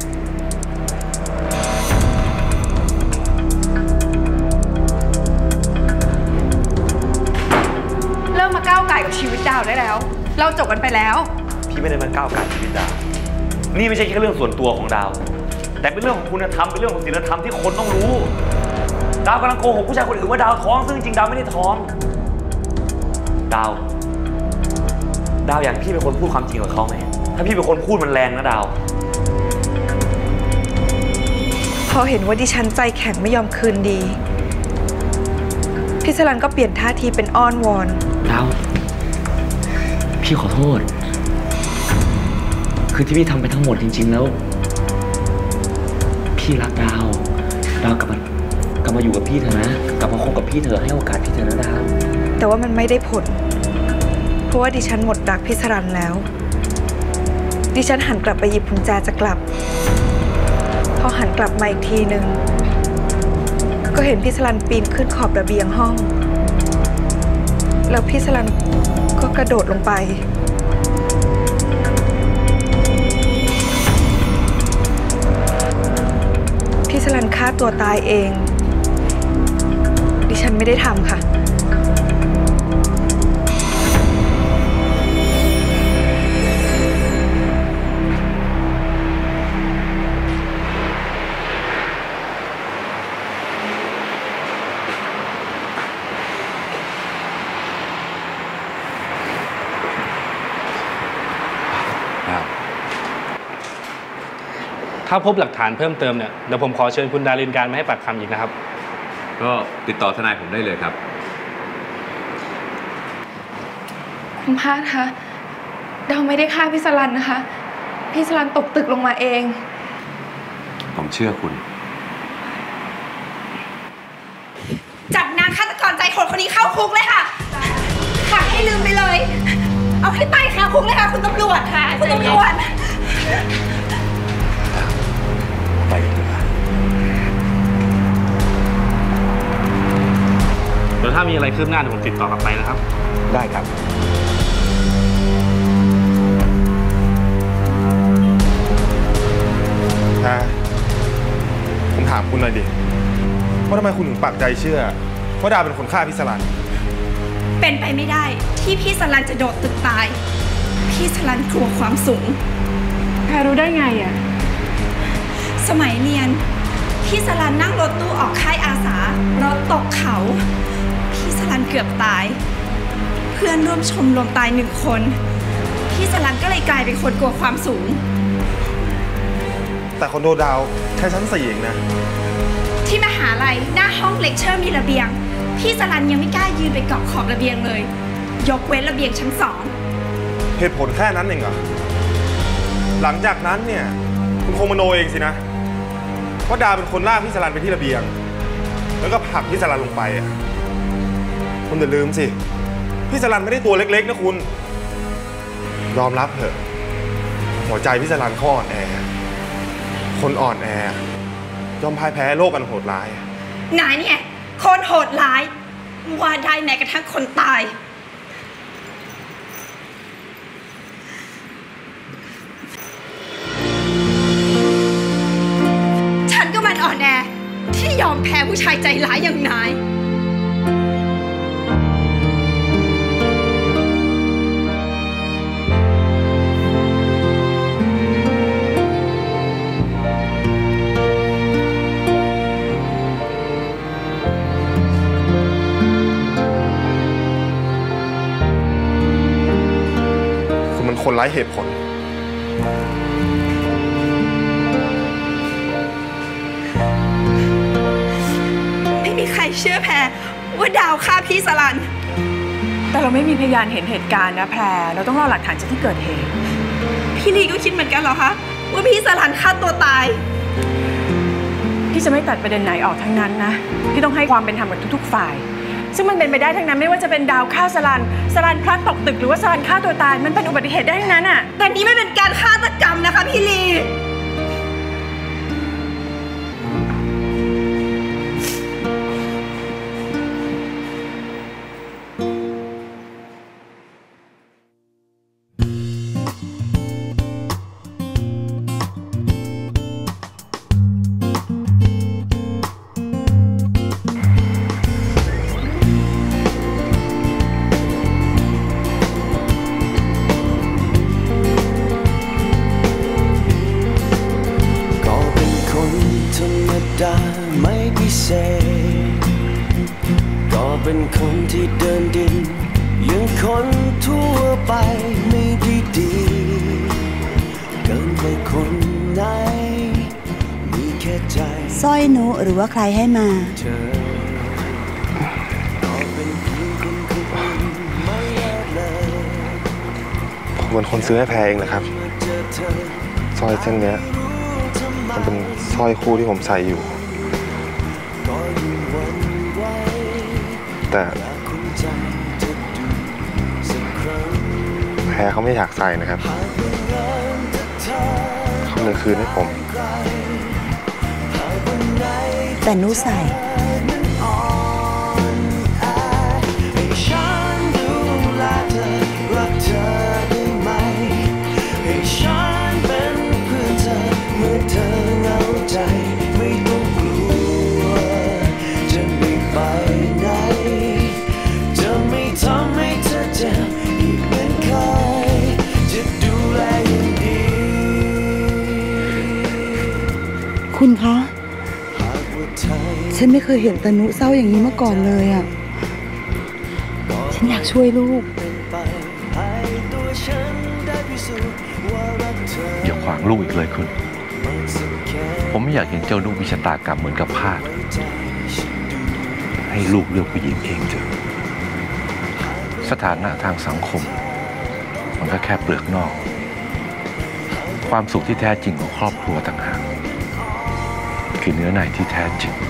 เริ่มมาก้าวไก่กับชีวิตดาวได้แล้วเราจบกันไปแล้วพี่ไม่ได้มาก้าวไก่ชีวิตดาวนี่ไม่ใช่แค่เรื่องส่วนตัวของดาวแต่เป็นเรื่องของคุณธรรมเป็นเรื่องของศีลธรรมที่คนต้องรู้ดาวกำลังโกหกผู้ชายคนอื่นว่าดาวท้องซึ่งจริงดาวไม่ได้ท้องดาวดาวอยากพี่เป็นคนพูดความจริงกับเขาไหมถ้าพี่เป็นคนพูดมันแรงนะดาวพอเห็นว่าดิฉันใจแข็งไม่ยอมคืนดีพี่สลันก็เปลี่ยนท่าทีเป็นอ้อนวอนดาวพี่ขอโทษคือที่พี่ทำไปทั้งหมดจริงๆแล้วพี่รักดาวดาวกลับมากลับมาอยู่กับพี่เถอะนะกลับมาคบกับพี่เถอะให้โอกาสพี่เถอะนะดาวแต่ว่ามันไม่ได้ผลเพราะว่าดิฉันหมดรักพี่สลันแล้วดิฉันหันกลับไปหยิบกุญแจจะกลับพอหันกลับมาอีกทีหนึ่งก็เห็นพี่สลันปีนขึ้นขอบระเบียงห้องแล้วพี่สลันก็กระโดดลงไปพี่สลันฆ่าตัวตายเองดิฉันไม่ได้ทำค่ะถ้าพบหลักฐานเพิ่มเติมเนี่ยเดี๋ยวผมขอเชิญคุณดารินการมาให้ปากคำอีกนะครับก็ติดต่อทนายผมได้เลยครับคุณพาดคะดาวไม่ได้ฆ่าพี่สลันนะคะพี่สลันตกตึกลงมาเองผมเชื่อคุณจับนางฆาตกรใจโหดคนนี้เข้าคุกเลยค่ะขังให้ลืมไปเลยเอาให้ตายค่ะคุกเลยค่ะคุณตำรวจค่ะคุณตำรวจไปเถอะเดี๋ยวถ้ามีอะไรคืบหน้าเดี๋ยวผมติดต่อกลับไปนะครับได้ครับฮะผมถามคุณหน่อยดิว่าทำไมคุณถึงปักใจเชื่อว่าดาเป็นคนฆ่าพี่สลันเป็นไปไม่ได้ที่พี่สลันจะโดดตึกตายพี่สลันกลัวความสูงแพรรู้ได้ไงอะสมัยเรียนพี่สลันนั่งรถตู้ออกค่ายอาสารถตกเขาพี่สลันเกือบตายเพื่อนร่วมชมรมตายหนึ่งคนพี่สลันก็เลยกลายเป็นคนกลัวความสูงแต่คอนโดดาวแค่ชั้นสี่เองนะที่มหาลัยหน้าห้องเลคเชอร์มีระเบียงพี่สลันยังไม่กล้ายืนไปเกาะขอบระเบียงเลยยกเว้นระเบียงชั้นสองเหตุผลแค่นั้นเองเหรอหลังจากนั้นเนี่ยคุณคงมโนเองสินะว่าดาเป็นคนลากพี่สลันไปที่ระเบียงแล้วก็ผลักพี่สลันลงไปอ่ะคุณอย่าลืมสิพี่สลันไม่ได้ตัวเล็กๆนะคุณยอมรับเถอะหัวใจพี่สลันเขาอ่อนแอคนอ่อนแอยอมพ่ายแพ้โลกอันโหดร้ายนายเนี่ยคนโหดร้ายว่าได้แม้กระทั่งคนตายฉันก็มันอ่อนแอที่ยอมแพ้ผู้ชายใจร้ายอย่างนายคนไร้เหตุผลไม่มีใครเชื่อแพรว่าดาวฆ่าพี่สลันแต่เราไม่มีพยานเห็นเหตุการณ์นะแพรเราต้องรอหลักฐานจากที่เกิดเหตุพี่ลีก็คิดเหมือนกันเหรอคะว่าพี่สลันฆ่าตัวตายพี่จะไม่ตัดประเด็นไหนออกทั้งนั้นนะพี่ต้องให้ความเป็นธรรมกับทุกๆฝ่ายซึ่งมันเป็นไปได้ทั้งนั้นไม่ว่าจะเป็นดาวฆ่าสลันสลันพลัดตกตึกหรือว่าสลันฆ่าตัวตายมันเป็นอุบัติเหตุได้ทั้งนั้นอ่ะแต่นี่ไม่เป็นการฆาตกรรมนะคะพี่ลีคนที่เดินดินยังคนทั่วไปไม่ได้ดีเกินกว่าคนไหนมีแค่ใจสร้อยหนูหรือว่าใครให้มาผมเป็นคนซื้อให้แพรเองนะครับสร้อยเส้นเนี้ยมันเป็นสร้อยคู่ที่ผมใส่อยู่แต่แพรเขาไม่อยากใส่นะครับเขาเลยคืนให้ผมแต่หนูใส่คุณคะฉันไม่เคยเห็นตานุเศร้าอย่างนี้มาก่อนเลยอ่ะฉันอยากช่วยลูกอย่าขวางลูกอีกเลยคุณผมไม่อยากเห็นเจ้าลูกมีชะตากรรมเหมือนกับพาดให้ลูกเลือกผู้หญิงเองเถอะสถานะทางสังคมมันก็แค่เปลือกนอกความสุขที่แท้จริงของครอบครัวต่างหากคือเนื้อในที่แท้จริง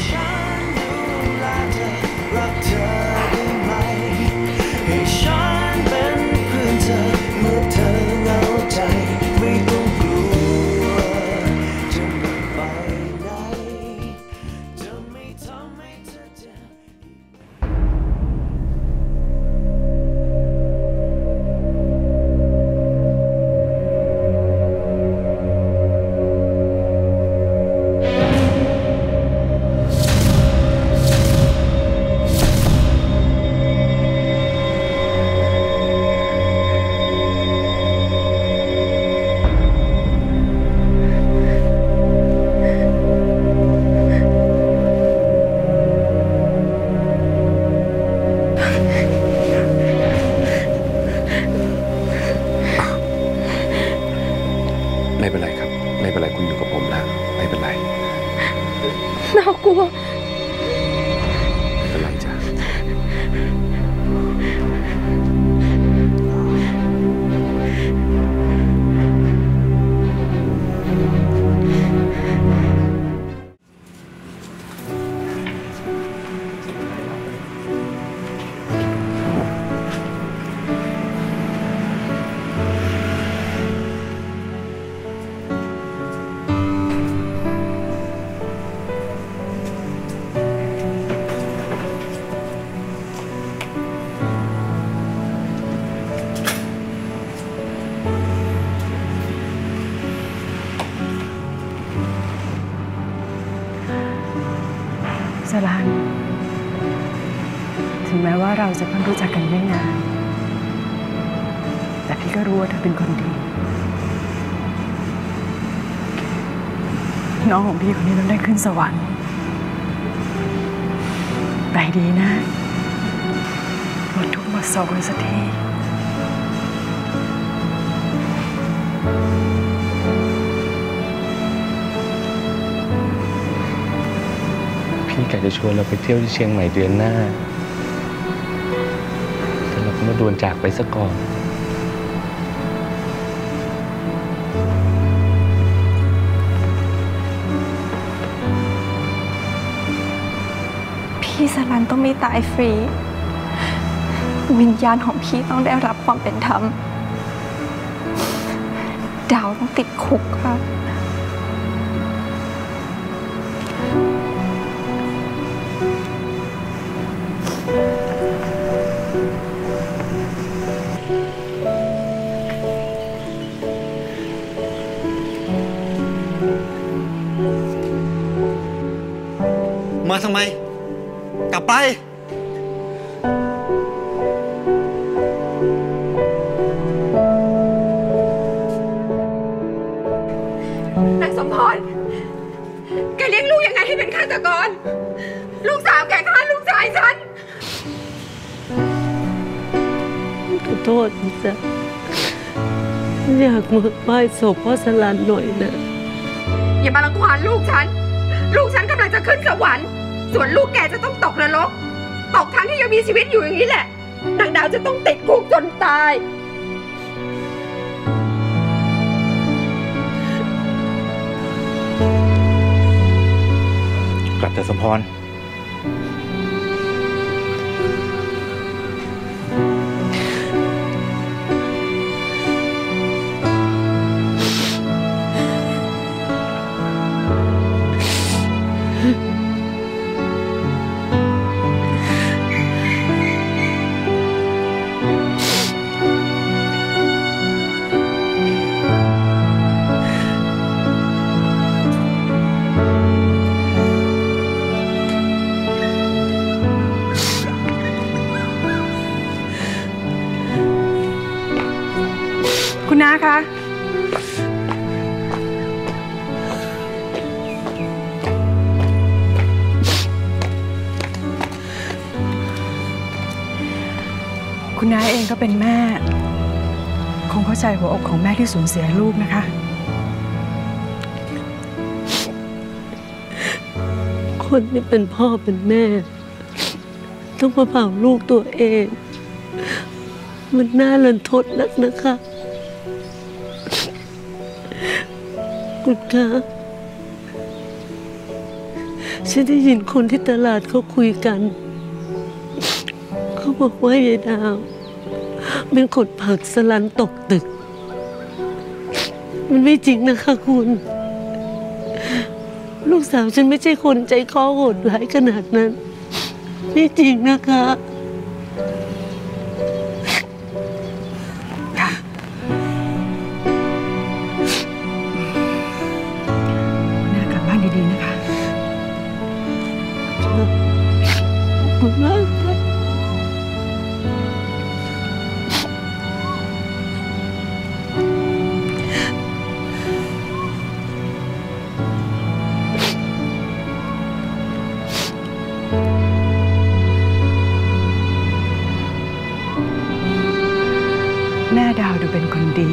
ไม่เป็นไรครับไม่เป็นไรคุณอยู่กับผมแล้วไม่เป็นไรน่ากลัวไม่เป็นไรจ้ะสลันถึงแม้ว่าเราจะเพิ่งรู้จักกันไม่นานแต่พี่ก็รู้ว่าเธอเป็นคนดีน้องของพี่คนนี้ต้องได้ขึ้นสวรรค์ไปดีนะหมดทุกข์หมดโศกสักทีพี่กะจะชวนเราไปเที่ยวที่เชียงใหม่เดือนหน้าแต่เราก็มาด่วนจากไปซะก่อนพี่สลันต้องไม่ตายฟรีวิญญาณของพี่ต้องได้รับความเป็นธรรมดาวต้องติดคุกค่ะมาทำไมกลับไปนางสมพรแกเลี้ยงลูกยังไงให้เป็นฆาตกรลูกสาวแกฆ่าลูกชายฉันโทษจ้ะอยากมาไหว้ศพพ่อสลันหน่อยนะอย่ามารังควานลูกฉันลูกฉันกำลังจะขึ้นสวรรค์ส่วนลูกแกจะต้องตกนรกตกทั้งที่ยังมีชีวิตอยู่อย่างนี้แหละนางดาวจะต้องติดคุกจนตายกลับแต่สมพรคุณน้าคะคุณน้าเองก็เป็นแม่คงเข้าใจหัวอกของแม่ที่สูญเสียลูกนะคะคนที่เป็นพ่อเป็นแม่ต้องมาเผาลูกตัวเองมันน่ารันทดนักนะคะคุณคะฉันได้ยินคนที่ตลาดเขาคุยกันเขาบอกว่ายายดาวเป็นคนผลักสลันตกตึกมันไม่จริงนะคะคุณลูกสาวฉันไม่ใช่คนใจคอโหดร้ายขนาดนั้นไม่จริงนะคะดีๆนะคะขอบคุณมากค่ะแม่ดาวดูเป็นคนดี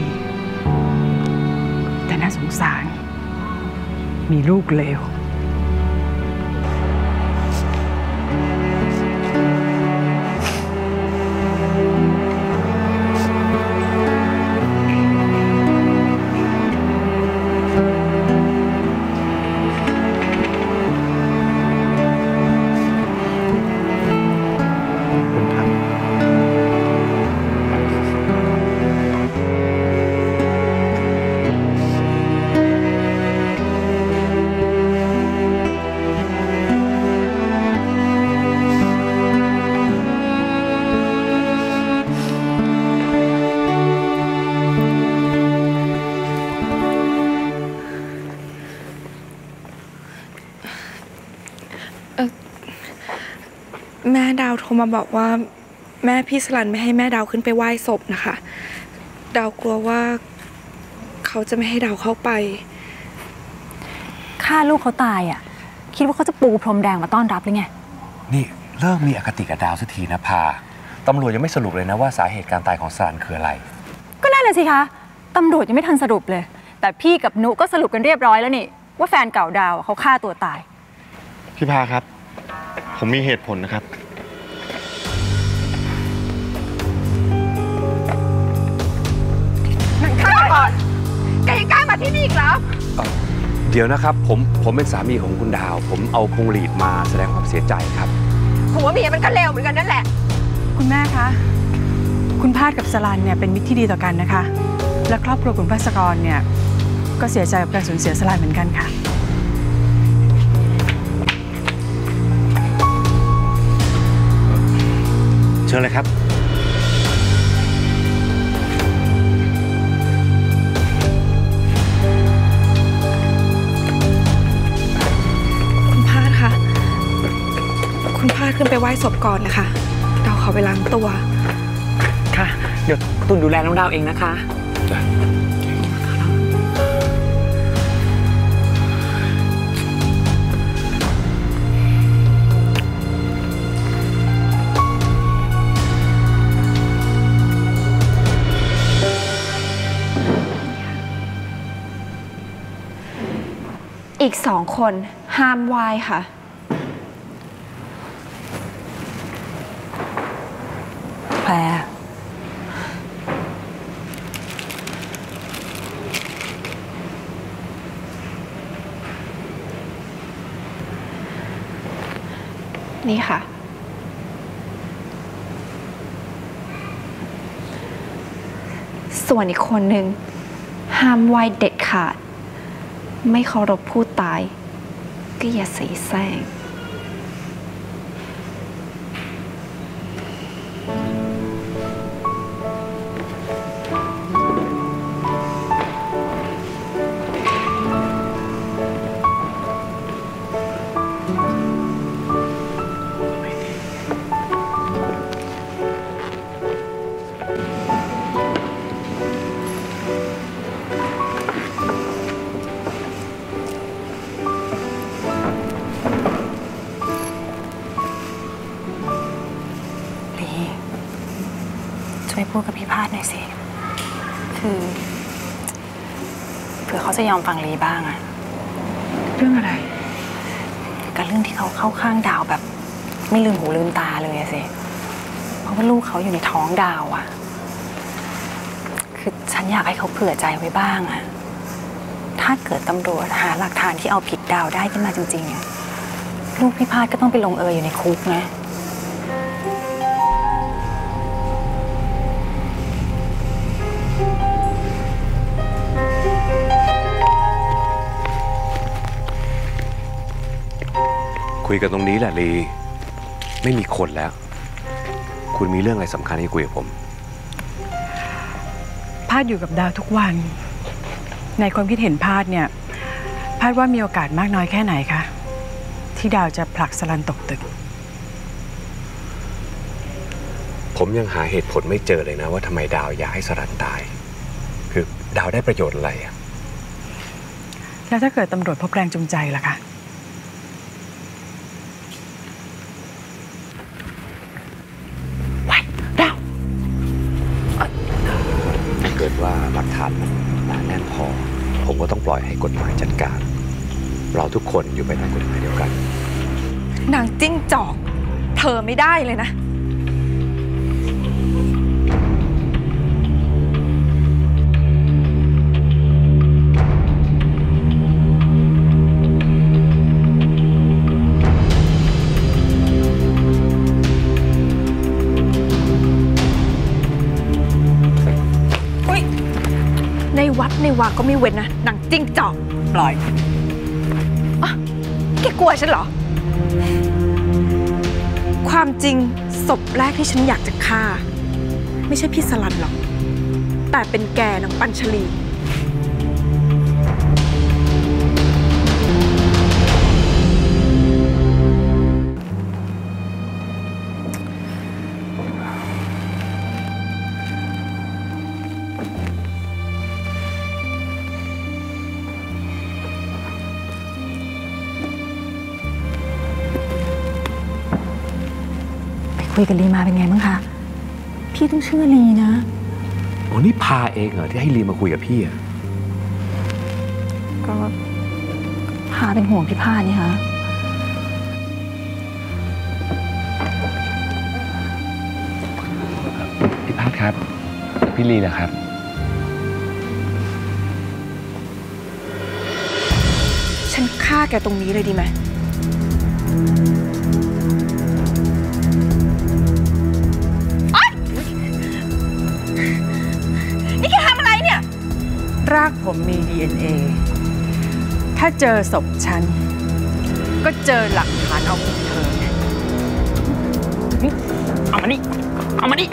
แต่น่าสงสารมีลูกเลวแม่ดาวโทรมาบอกว่าแม่พี่สลันไม่ให้แม่ดาวขึ้นไปไหว้ศพนะคะดาวกลัวว่าเขาจะไม่ให้ดาวเข้าไปฆ่าลูกเขาตายอ่ะคิดว่าเขาจะปูพรมแดงมาต้อนรับหรือไงนี่เลิกมีอคติกับดาวสักทีนะพาตำรวจยังไม่สรุปเลยนะว่าสาเหตุการตายของสลันคืออะไรก็นั่นแหละสิคะตำรวจยังไม่ทันสรุปเลยแต่พี่กับนุก็สรุปกันเรียบร้อยแล้วนี่ว่าแฟนเก่าดาวเขาฆ่าตัวตายพี่พาครับผมมีเหตุผลนะครับมันฆ่าก่อนแกยังกล้ามาที่นี่อีกเหรอเดี๋ยวนะครับผมผมเป็นสามีของคุณดาวผมเอาพวงหลีดมาแสดงความเสียใจครับผัวเมียมันก็เลวเหมือนกันนั่นแหละคุณแม่คะคุณพาดกับสลันเนี่ยเป็นมิตรที่ดีต่อกันนะคะและครอบครัวคุณภัสกรเนี่ยก็เสียใจกับการสูญเสียสลันเหมือนกันค่ะเชิญเลยครับคุณพาดคะคุณพาดขึ้นไปไหว้ศพก่อนนะคะดาวขอไปล้างตัวค่ะเดี๋ยวตุ่นดูแลน้องดาวเองนะคะอีกสองคนห้ามไหว้ค่ะแพรนี่ค่ะส่วนอีกคนหนึ่งห้ามไหว้เด็ดขาดไม่เคารพผู้ตายก็อย่าเสแสร้งช่วยพูดกับพี่พาดหน่อยสิคือเผื่อเขาจะยอมฟังลีบ้างอะเรื่องอะไรกับเรื่องที่เขาเข้าข้างดาวแบบไม่ลืมหูลืมตาเลยอะสิเพราะว่าลูกเขาอยู่ในท้องดาวอะคือฉันอยากให้เขาเผื่อใจไว้บ้างอะถ้าเกิดตำรวจหาหลักฐานที่เอาผิดดาวได้ขึ้นมาจริงๆลูกพี่พาดก็ต้องไปลงเอยอยู่ในคุกนะคุยกันตรงนี้แหละลีไม่มีคนแล้วคุณมีเรื่องอะไรสำคัญที่คุยกับผมพาดอยู่กับดาวทุกวันในความคิดเห็นพาดเนี่ยพาดว่ามีโอกาสมากน้อยแค่ไหนคะที่ดาวจะผลักสลันตกตึกผมยังหาเหตุผลไม่เจอเลยนะว่าทำไมดาวอยากให้สลันตายคือดาวได้ประโยชน์อะไรอะแล้วถ้าเกิดตำรวจพบแรงจูงใจล่ะคะเกิดว่าหลักฐานมันหนาแน่นพอผมก็ต้องปล่อยให้กฎหมายจัดการเราทุกคนอยู่ภายใต้กฎหมายเดียวกันนางจิ้งจอกเธอไม่ได้เลยนะในวัดในวาก็ไม่เว้นนะนางจิ้งจอกปล่อยอ่ะแกกลัวฉันเหรอความจริงศพแรกที่ฉันอยากจะฆ่าไม่ใช่พี่สลันหรอกแต่เป็นแกนางปัญชลีคุยกับลีมาเป็นไงบ้างคะพี่ต้องเชื่อลีนะโอ้นี่พาเองเหรอที่ให้ลีมาคุยกับพี่อะก็พาเป็นห่วงพี่พานี่คะพี่พาครับพี่ลีนะครับฉันฆ่าแกตรงนี้เลยดีไหมรากผมมี ดี เอ็น เอ ถ้าเจอศพฉันก็เจอหลักฐานเอาผิดเธอเอามานี่เอามานี่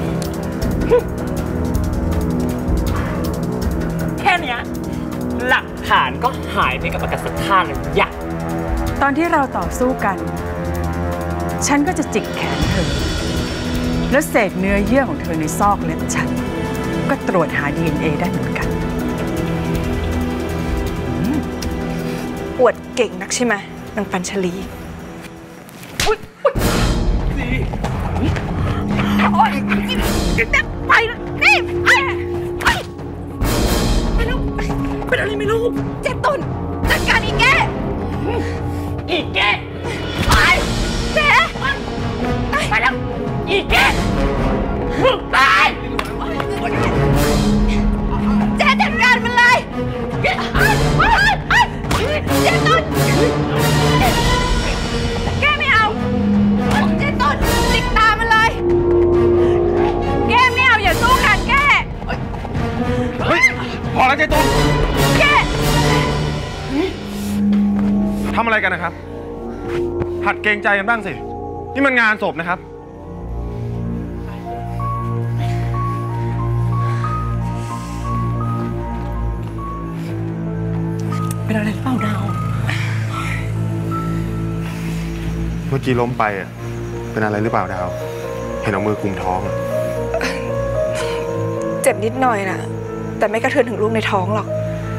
แค่นี้หลักฐานก็หายไปกับอากาศธาตุเลยอย่าตอนที่เราต่อสู้กันฉันก็จะจิกแขนเธอแล้วเศษเนื้อเยื่อของเธอในซอกเล็บฉันก็ตรวจหา ดี เอ็น เอ ได้เหมือนกันอวดเก่งนักใช่ไหมนางปัญชลีโอ๊ยไปนะนี่ไปไปแล้วเป็นอะไรไม่รู้เจ็บต้นจัดการอีแก้อีแก้ไปเจ๊ไปแล้วอีแก้มึงตายเจ๊จัดการมันเลยเจ๊ต้นแก้ไม่เอาเจ๊ต้นจิกตามันเลยแก้ไม่เอาอย่าสู้กันแก้เฮ้ยพอแล้วเจ๊ต้นแก้ทำอะไรกันนะครับหัดเกรงใจกันบ้างสินี่มันงานศพนะครับเป็นอะไรเปล่าดาวเมื่อกี้ล้มไปอ่ะเป็นอะไรหรือเปล่าดาวเห็นเอามือกุมท้องเจ็บนิดหน่อยนะแต่ไม่กระเทือนถึงลูกในท้องหรอก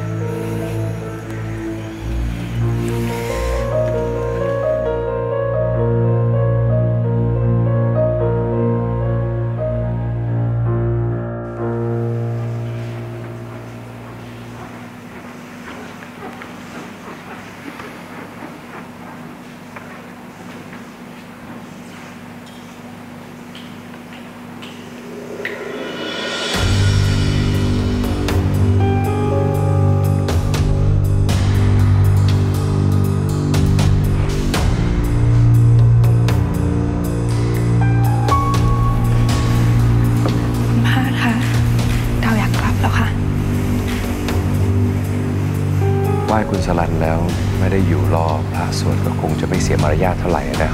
ไหว้คุณสลันแล้วไม่ได้อยู่รอพระสวดก็คงจะไม่เสียมารยาทเท่าไหร่นะ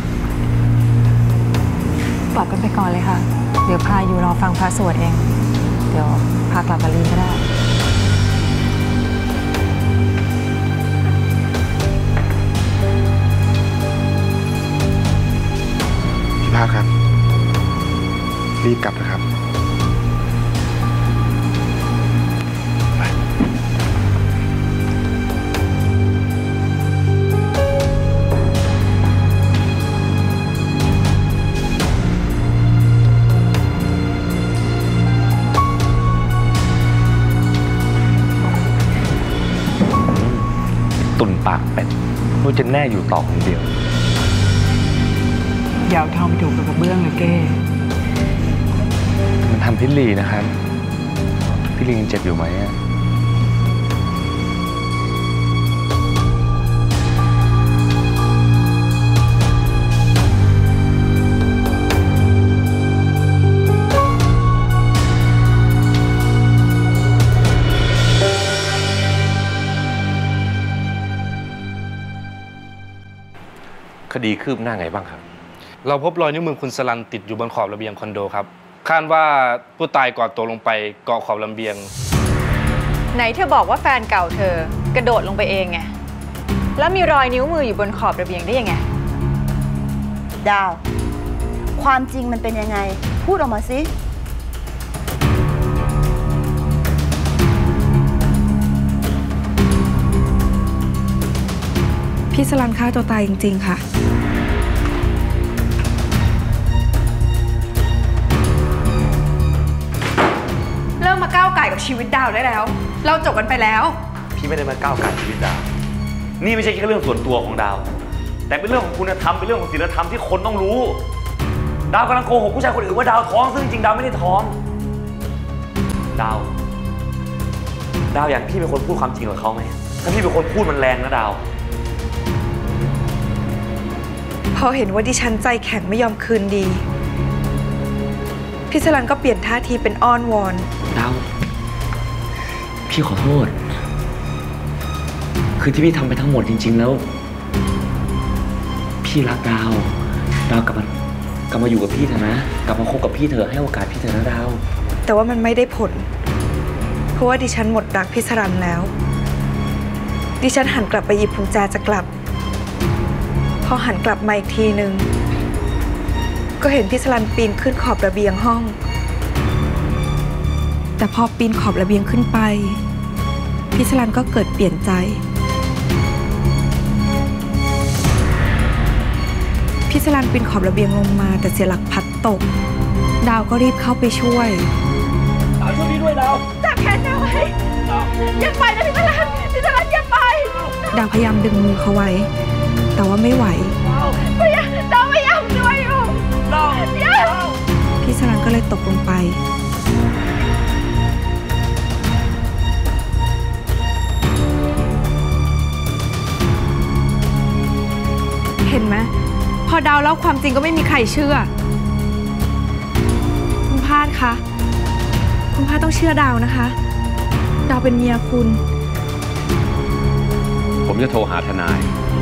กลับกันไปก่อนเลยค่ะเดี๋ยวพาอยู่รอฟังพระสวดเองเดี๋ยวพากลับมาลีก็ได้พี่ภาคครับรีบกลับนะครับตุ่นปากเป็ดนูจะแน่อยู่ต่อคนเดียวอย่าเอาเท้าไปถูกกับกระเบื้องเลยเก้มันทำพี่ลีนะครับพี่ลียังเจ็บอยู่ไหมอะคดีคืบหน้าไงบ้างครับเราพบรอยนิ้วมือคุณสลันติดอยู่บนขอบระเบียงคอนโดครับคาดว่าผู้ตายก่อนตกลงไปเกาะขอบระเบียงไหนเธอบอกว่าแฟนเก่าเธอกระโดดลงไปเองไงแล้วมีรอยนิ้วมืออยู่บนขอบระเบียงได้ยังไงดาวความจริงมันเป็นยังไงพูดออกมาสิพี่สลันฆ่าตัวตายจริงๆค่ะเริ่มมาก้าวไก่กับชีวิตดาวได้แล้วเราจบกันไปแล้วพี่ไม่ได้มาก้าวไก่ชีวิตดาวนี่ไม่ใช่แค่เรื่องส่วนตัวของดาวแต่เป็นเรื่องของคุณธรรมเป็นเรื่องของศีลธรรมที่คนต้องรู้ดาวกำลังโกหกผู้ชายคนอื่นว่าดาวท้องซึ่งจริงดาวไม่ได้ท้องดาวดาวอยากพี่เป็นคนพูดความจริงกับเขาไหมถ้าพี่เป็นคนพูดมันแรงนะดาวพอเห็นว่าดิฉันใจแข็งไม่ยอมคืนดีพี่สลันก็เปลี่ยนท่าทีเป็นอ้อนวอนดาวพี่ขอโทษคือที่พี่ทำไปทั้งหมดจริงๆแล้วพี่รักดาวดาวกลับมากลับมาอยู่กับพี่เถอะนะกลับมาคบกับพี่เถอะให้โอกาสพี่เถอะนะดาวแต่ว่ามันไม่ได้ผลเพราะว่าดิฉันหมดรักพี่สลันแล้วดิฉันหันกลับไปหยิบกุญแจจะกลับพอหันกลับมาอีกทีนึงก็เห็นพี่สลันปีนขึ้นขอบระเบียงห้องแต่พอปีนขอบระเบียงขึ้นไปพี่สลันก็เกิดเปลี่ยนใจพี่สลันปีนขอบระเบียงลงมาแต่เสียหลักพัดตกดาวก็รีบเข้าไปช่วยดาวช่วยพี่ด้วยดาวจับแขนดาวไว้อย่าไปนะพี่สลันพี่สลันอย่าไปดดาวพยายามดึงมือเขาไว้ แต่ว่าไม่ไหวพยายามดาวพยายามช่วยอยู่พี่สรันก็เลยตกลงไปเห็นไหมพอดาวเล่าความจริงก็ไม่มีใครเชื่อคุณพาดคะคุณพาดต้องเชื่อดาวนะคะดาวเป็นเมียคุณผมจะโทรหาทนาย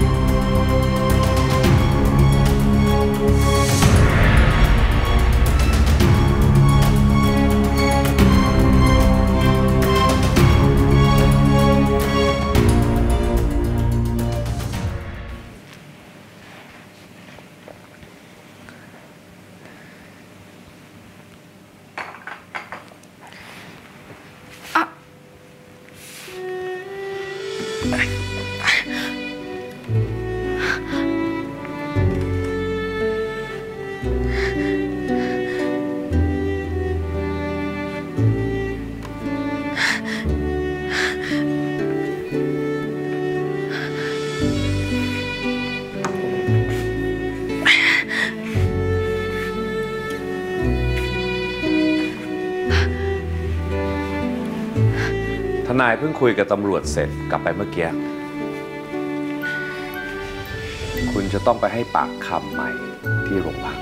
ทนายเพิ่งคุยกับตำรวจเสร็จกลับไปเมื่อกี้คุณจะต้องไปให้ปากคำใหม่ที่โรงพัก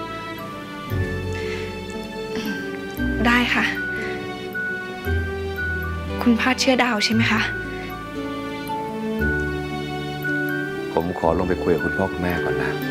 ได้ค่ะคุณพาดเชื่อดาวใช่ไหมคะผมขอลงไปคุยกับคุณพ่อคุณแม่ก่อนนะ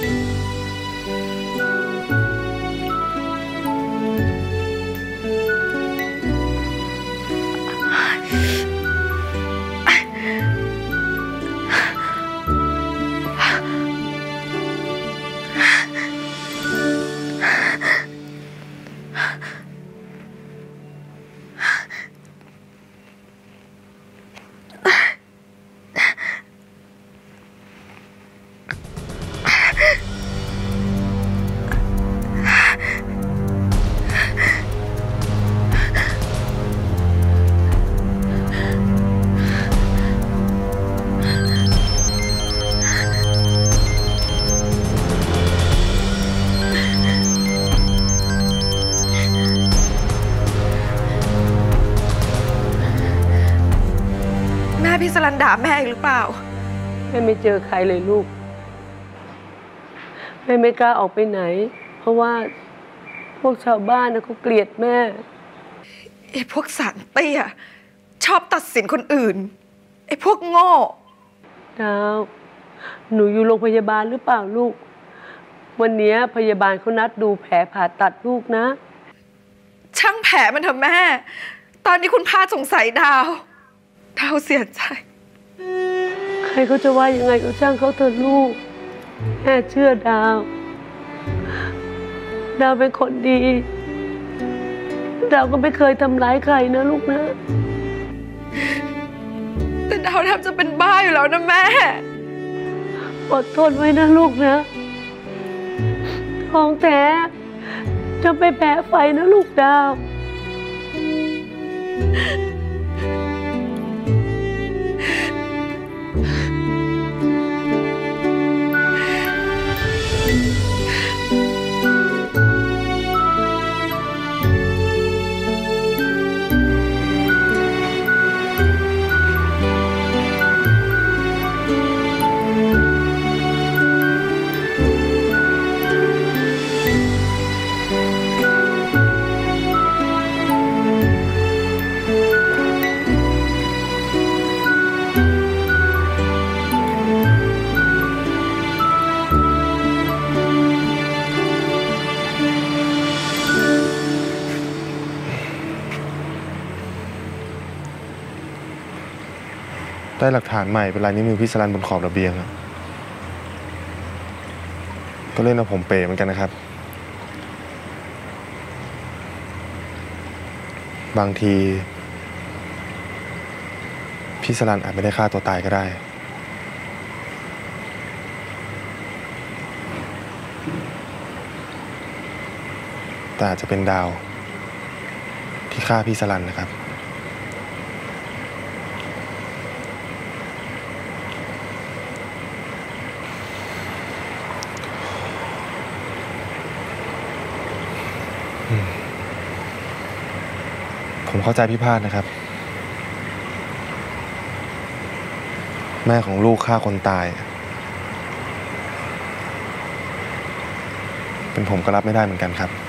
พี่สรันด่าแม่อีกหรือเปล่าแม่ไม่เจอใครเลยลูกแม่ไม่กล้าออกไปไหนเพราะว่าพวกชาวบ้านนะเขาเกลียดแม่ไอ้พวกสารเตี้ยชอบตัดสินคนอื่นไอ้พวกโง่ดาวหนูอยู่โรงพยาบาลหรือเปล่าลูกวันนี้พยาบาลเขานัดดูแผลผ่าตัดลูกนะช่างแผลมันเถอะแม่ตอนนี้คุณพาสงสัยดาวดาวเสียใจใครเขาจะว่ายังไงก็ช่างเขาเถอะลูกแม่เชื่อดาวดาวเป็นคนดีดาวก็ไม่เคยทำร้ายใครนะลูกนะแต่ดาวแทบจะเป็นบ้าอยู่แล้วนะแม่อดทนไว้นะลูกนะท้องแท้จะไปแพ้ไฟนะลูกดาวได้หลักฐานใหม่เป็นลายนิ้วมือพี่สรันบนขอบระเบียงก็เล่นเอาผมเป๋เหมือนกันนะครับบางทีพี่สรันอาจไม่ได้ฆ่าตัวตายก็ได้แต่อาจจะเป็นดาวที่ฆ่าพี่สรันนะครับผมเข้าใจพี่พาดนะครับแม่ของลูกฆ่าคนตายเป็นผมก็รับไม่ได้เหมือนกันครับ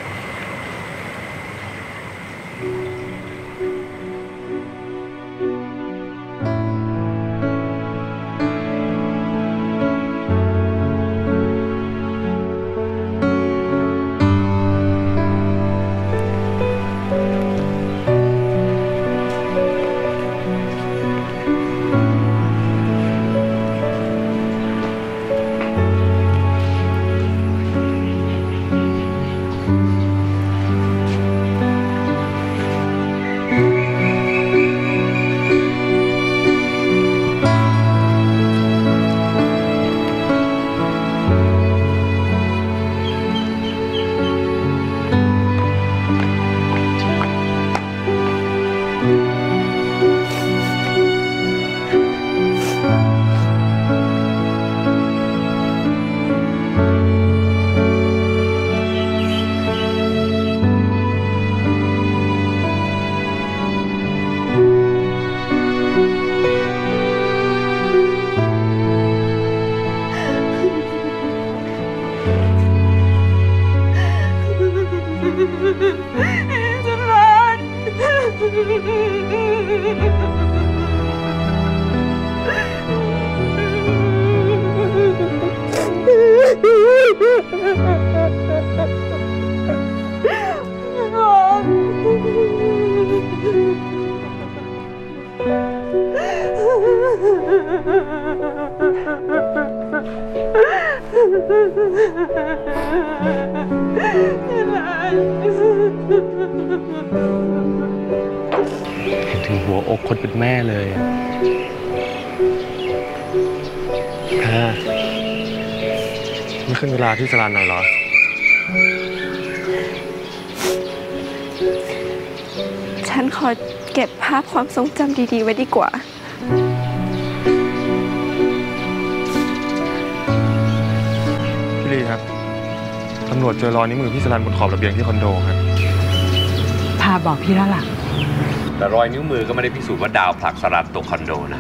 เห็นถึงหัวอกคนเป็นแม่เลยอ่าไม่ขึ้นเวลาที่สลานหน่อยเหรอฉันขอเก็บภาพความทรงจำดีๆไว้ดีกว่าพี่ลีครับตำรวจเจอรอยนิ้วมือพี่สลันบนขอบระเบียงที่คอนโดครับพาบอกพี่แล้วล่ะแต่รอยนิ้วมือก็ไม่ได้พิสูจน์ว่าดาวผลักสลันตกคอนโดนะ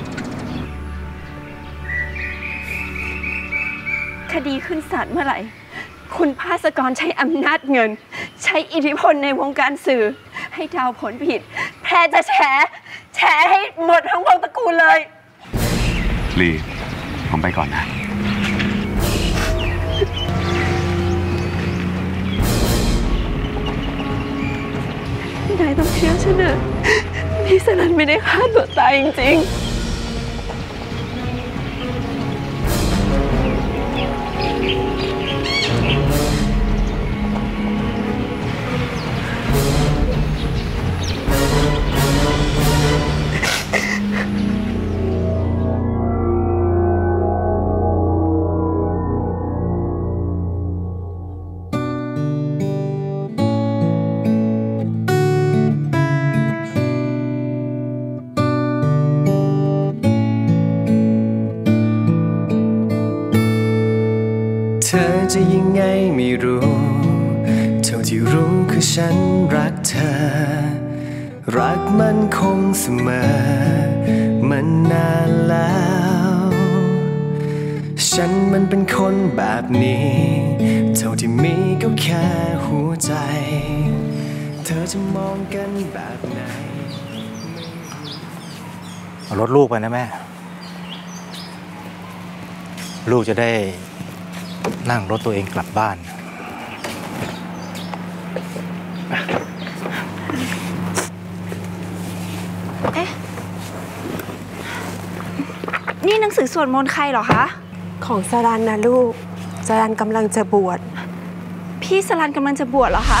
คดีขึ้นศาลเมื่อไหร่คุณภาสกรใช้อำนาจเงินใช้อิทธิพลในวงการสื่อให้ดาวผลผิดแพรจะแฉแฉให้หมดทั้งวงตระกูลเลยลีผมไปก่อนนะนายต้องเชื่อฉันนะพี่สลันไม่ได้ฆ่าตัวตายจริงๆจะยังไงไม่รู้เท่าที่รู้คือฉันรักเธอรักมันคงเสมอมันนานแล้วฉันมันเป็นคนแบบนี้เท่าที่มีก็แค่หัวใจเธอจะมองกันแบบไหนเอารถลูกไปนะแม่ลูกจะได้นั่งรถตัวเองกลับบ้านเอ๊ะนี่หนังสือสวดมนต์ใครเหรอคะของสรันนะลูกสรันกำลังจะบวชพี่สรันกำลังจะบวชเหรอคะ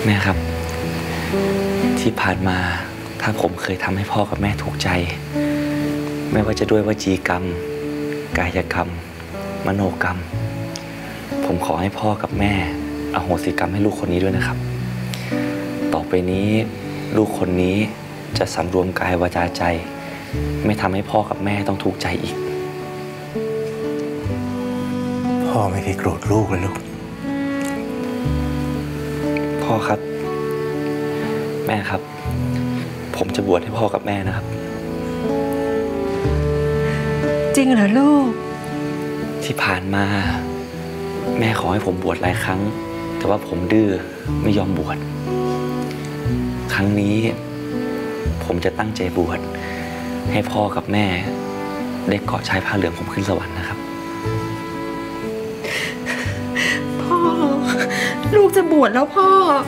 แม่ครับที่ผ่านมาถ้าผมเคยทำให้พ่อกับแม่ถูกใจไม่ว่าจะด้วยวจีกรรมกายกรรมมโนกรรมผมขอให้พ่อกับแม่อโหสิกรรมให้ลูกคนนี้ด้วยนะครับต่อไปนี้ลูกคนนี้จะสำรวมกายวาจาใจไม่ทำให้พ่อกับแม่ต้องทุกข์ใจอีกพ่อไม่เคยโกรธลูกเลยลูกพ่อครับแม่ครับผมจะบวชให้พ่อกับแม่นะครับจริงเหรอลูกที่ผ่านมาแม่ขอให้ผมบวชหลายครั้งแต่ว่าผมดื้อไม่ยอมบวชครั้งนี้ผมจะตั้งใจบวชให้พ่อกับแม่ได้เกาะชายผ้าเหลืองผมขึ้นสวรรค์นะครับพ่อลูกจะบวชแล้วพ่อ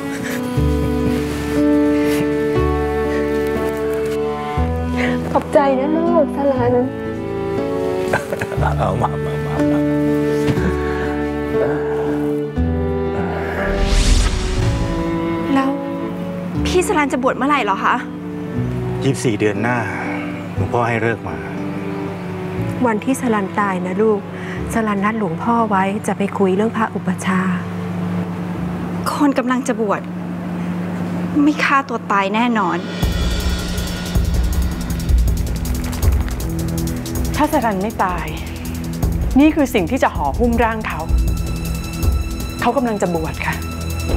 ขอบใจนะลูกสลันเอามามามาแล้วพี่สลันจะบวชเมื่อไหร่เหรอคะยี่สิบสี่เดือนหน้าหลวงพ่อให้เลิกมาวันที่สลันตายนะลูกสลันนัดหลวงพ่อไว้จะไปคุยเรื่องพระอุปชาคนกำลังจะบวชไม่ฆ่าตัวตายแน่นอนถ้าสลันไม่ตายนี่คือสิ่งที่จะห่อหุ้มร่างเขาเขากำลังจะบวชค่ะ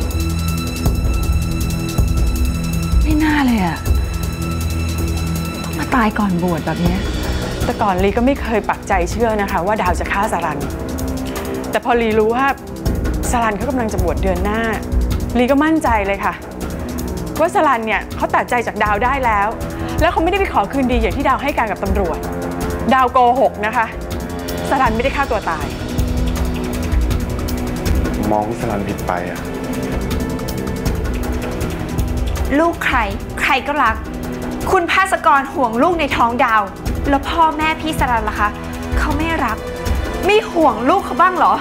ไม่น่าเลยอะต้องมาตายก่อนบวชแบบนี้แต่ก่อนลีก็ไม่เคยปักใจเชื่อนะคะว่าดาวจะฆ่าสลันแต่พอลีรู้ว่าสลันเขากำลังจะบวชเดือนหน้าลีก็มั่นใจเลยค่ะว่าสลันเนี่ยเขาตัดใจจากดาวได้แล้วแล้วเขาไม่ได้ไปขอคืนดีอย่างที่ดาวให้การกับตำรวจดาวโกหกนะคะสลันไม่ได้ฆ่าตัวตายมองสลันผิดไปอะลูกใครใครก็รักคุณภาสกรห่วงลูกในท้องดาวแล้วพ่อแม่พี่สลันล่ะคะเขาไม่รักไม่ห่วงลูกเขาบ้างเหรอ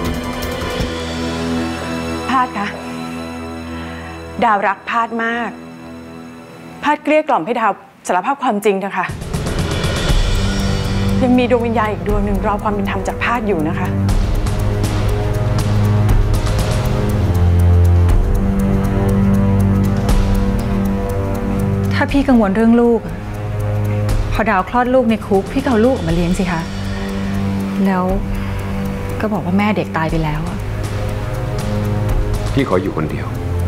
พาดคะดาวรักพาดมากพาดเกลี้ยกล่อมให้ดาวสารภาพความจริงเถอะค่ะยังมีดวงวิญญาณอีกดวงหนึ่งรอความเป็นธรรมจากพาดอยู่นะคะถ้าพี่กังวลเรื่องลูกพอดาวคลอดลูกในคุกพี่ก็เอาลูกออกมาเลี้ยงสิคะแล้วก็บอกว่าแม่เด็กตายไปแล้วพี่ขออยู่คนเดียว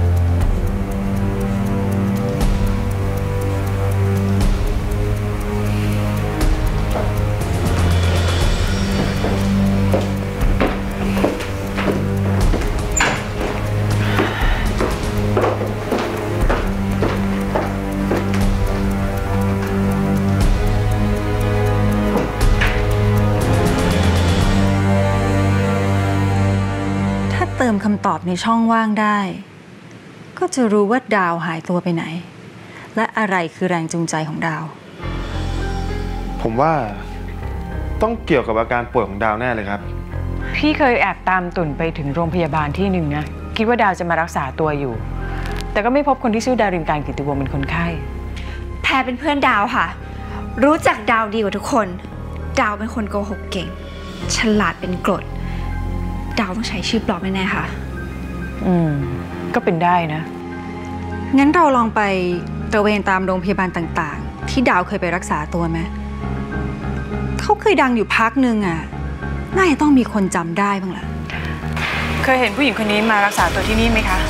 เติมคำตอบในช่องว่างได้ก็จะรู้ว่าดาวหายตัวไปไหนและอะไรคือแรงจูงใจของดาวผมว่าต้องเกี่ยวกับอาการป่วยของดาวแน่เลยครับพี่เคยแอบตามตุ่นไปถึงโรงพยาบาลที่หนึ่งนะคิดว่าดาวจะมารักษาตัวอยู่แต่ก็ไม่พบคนที่ชื่อดารินการกิติวงศ์เป็นคนไข้แพรเป็นเพื่อนดาวค่ะรู้จักดาวดีกว่าทุกคนดาวเป็นคนโกหกเก่งฉลาดเป็นกรดดาวต้องใช้ชื่อปลอมแน่ๆค่ะอืมก็เป็นได้นะงั้นเราลองไปตระเวนตามโรงพยาบาลต่างๆที่ดาวเคยไปรักษาตัวไหมเขาเคยดังอยู่พักหนึ่งอ่ะน่าจะต้องมีคนจำได้บ้างแหละเคยเห็นผู้หญิงคนนี้มารักษาตัวที่นี่ไหมคะ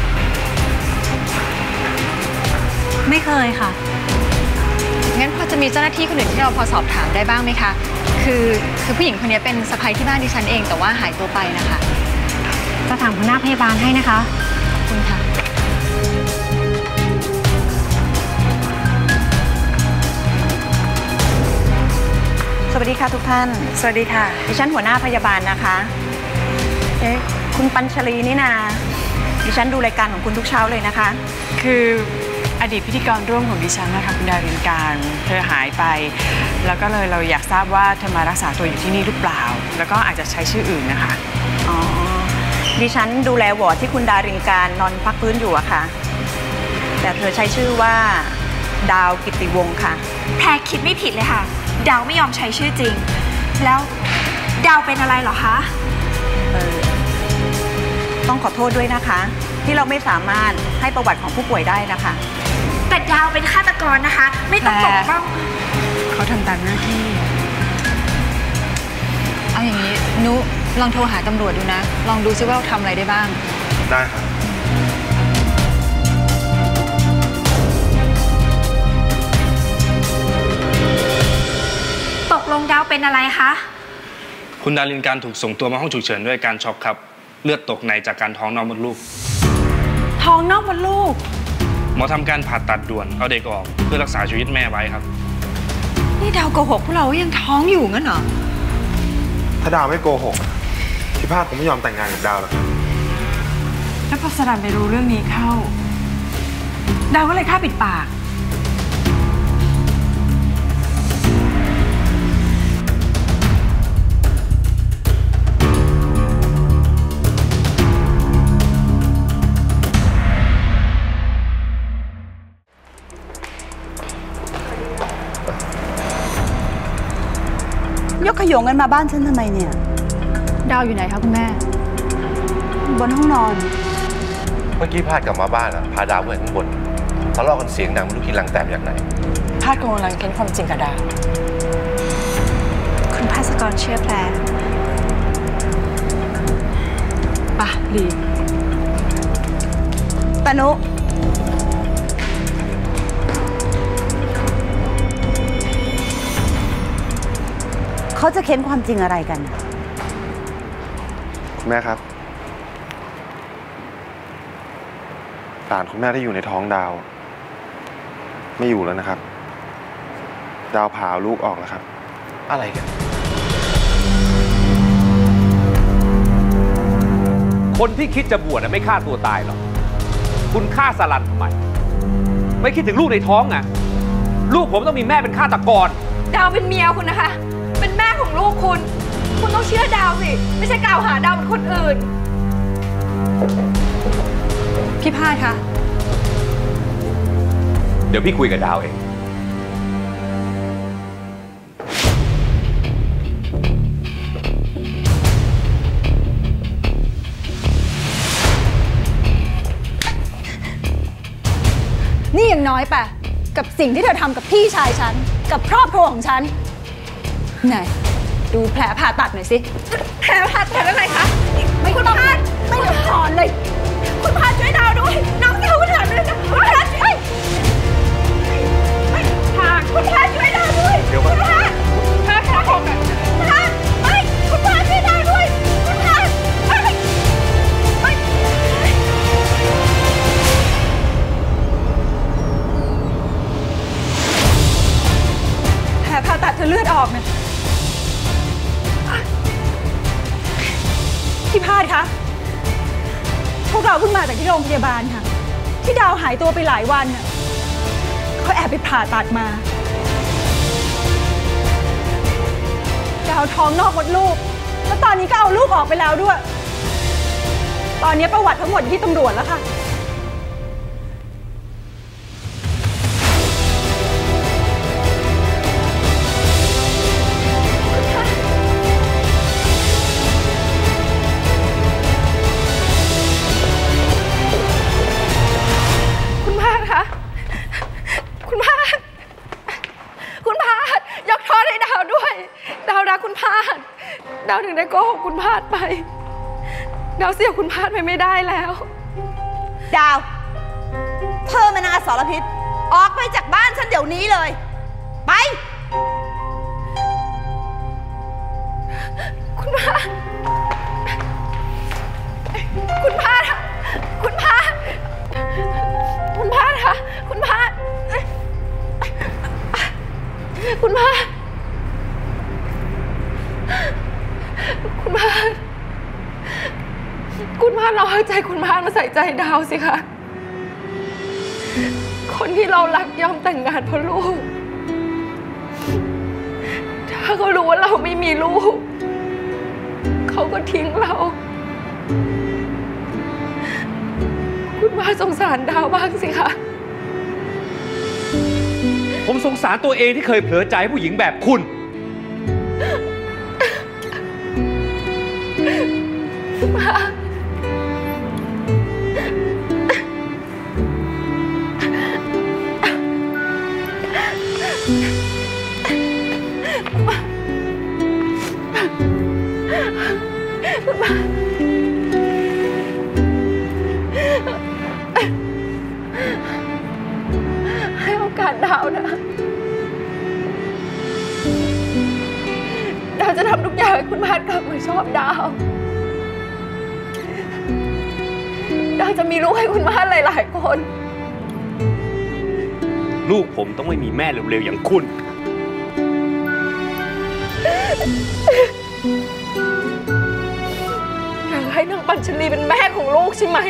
ไม่เคยค่ะงั้นพอจะมีเจ้าหน้าที่คนอื่นที่เราพอสอบถามได้บ้างไหมคะคือคือผู้หญิงคนนี้เป็นสะใภ้ที่บ้านดิฉันเองแต่ว่าหายตัวไปนะคะจะถามหัวหน้าพยาบาลให้นะคะขอบคุณค่ะสวัสดีค่ะทุกท่านสวัสดีค่ะดิฉันหัวหน้าพยาบาลนะคะเอ๊ะคุณปัญชลีนี่นาดิฉันดูรายการของคุณทุกเช้าเลยนะคะคืออดีตพิธีกรร่วมของดิฉันนะคะคุณดารินการเธอหายไปแล้วก็เลยเราอยากทราบว่าเธอมารักษาตัวอยู่ที่นี่หรือเปล่าแล้วก็อาจจะใช้ชื่ออื่นนะคะอ๋อดิฉันดูแลวอร์ดที่คุณดารินการนอนพักฟื้นอยู่อะค่ะแต่เธอใช้ชื่อว่าดาวกิตติวงศ์ค่ะแพรคิดไม่ผิดเลยค่ะดาวไม่ยอมใช้ชื่อจริงแล้วดาวเป็นอะไรเหรอคะเออต้องขอโทษด้วยนะคะที่เราไม่สามารถให้ประวัติของผู้ป่วยได้นะคะแต่ดาวเป็นฆาตกรนะคะไม่ต้องปกป้องเขาทำตามหน้าที่เอาอย่างนี้นุลองโทรหาตำรวจดูนะลองดูซิว่าเราทำอะไรได้บ้างได้ครับตกลงดาวเป็นอะไรคะคุณดารินการถูกส่งตัวมาห้องฉุกเฉินด้วยการช็อกครับเลือดตกในจากการท้องนอกมดลูกท้องนอกมดลูกหมอทำการผ่าตัดด่วนเอาเด็กออกเพื่อรักษาชีวิตแม่ไว้ครับนี่ดาวโกหกพวกเราว่ายังท้องอยู่งั้นเหรอถ้าดาวไม่โกหกพี่พาดผมไม่ยอมแต่งงานกับดาวหรอกแล้วพอสรันไปรู้เรื่องนี้เข้าดาวก็เลยฆ่าปิดปากยกขยงกันมาบ้านฉันทำไมเนี่ยดาวอยู่ไหนคะคุณแม่บนห้องนอนเมื่อกี้พาดกลับมาบ้านอ่ะพาดาวขึ้นข้างบนทะเลาะกันเสียงดังไม่รู้กินลังแตมจากไหนพาดกำลังเค้นความจริงกับดาวคุณภาสกรเชื่อแพรปะลีตานุเขาจะเค้นความจริงอะไรกันคุณแม่ครับหลานคุณแม่ที่อยู่ในท้องดาวไม่อยู่แล้วนะครับดาวผ่าลูกออกแล้วครับอะไรกันคนที่คิดจะบวชไม่ฆ่าตัวตายหรอกคุณฆ่าสลันทำไมไม่คิดถึงลูกในท้องอ่ะลูกผมต้องมีแม่เป็นฆาตกรดาวเป็นเมียคุณนะคะเป็นแม่ของลูกคุณคุณต้องเชื่อดาวสิไม่ใช่กล่าวหาดาวเป็นคนอื่นพี่พาดคะเดี๋ยวพี่คุยกับดาวเองนี่ยังน้อยไปกับสิ่งที่เธอทำกับพี่ชายฉันกับครอบครัวของฉันไหนดูแผลผ่าตัดหน่อยสิแผลผ่าตัดอะไรคะไม่คุณพาดไม่ต้องถอนเลยคุณพาดช่วยดาวด้วยน้องเจ้าคุณพาดด้วยนะคุณพาดช่วยไม่ทางคุณพาดช่วยดาวด้วยคุณพาดพาดขาผมแบบพาดไม่คุณพาดช่วยดาวด้วยคุณพาดไม่ไม่แผลผ่าตัดเธอเลือดออกเนี่ยพี่พาดคะพวกเราเพิ่งมาจากที่โรงพยาบาลค่ะที่ดาวหายตัวไปหลายวันน่ะเขาแอบไปผ่าตัดมาดาวท้องนอกมดลูกแล้วตอนนี้ก็เอาลูกออกไปแล้วด้วยตอนนี้ประวัติทั้งหมดที่ตำรวจแล้วค่ะคุณพาดคุณพาดยกโทษให้ดาวด้วยดาวรักคุณพาดดาวถึงได้โกหกคุณพาดไปดาวเสียคุณพาดไปไม่ได้แล้วดาวเธอมันนางอสรพิษออกไปจากบ้านฉันเดี๋ยวนี้เลยไปคุณพาดคุณพาดคุณพาดคุณพาดค่ะคุณพาดคุณพาดคุณพาดคุณพาดเราเอาใจคุณพาดมาใส่ใจดาวสิคะคนที่เรารักยอมแต่งงานเพราะลูกถ้าเขารู้ว่าเราไม่มีลูกเขาก็ทิ้งเราพาสงสารดาวบ้างสิคะผมสงสารตัวเองที่เคยเผลอใจให้ผู้หญิงแบบคุณมาให้โอกาสดาวนะดาวจะทำทุกอย่างให้คุณพาดกลับมาชอบดาวดาวจะมีลูกให้คุณพาดหลายๆคนลูกผมต้องไม่มีแม่เร็วๆอย่างคุณอยากให้นางปัญชลีเป็นแม่ของลูกใช่ไหม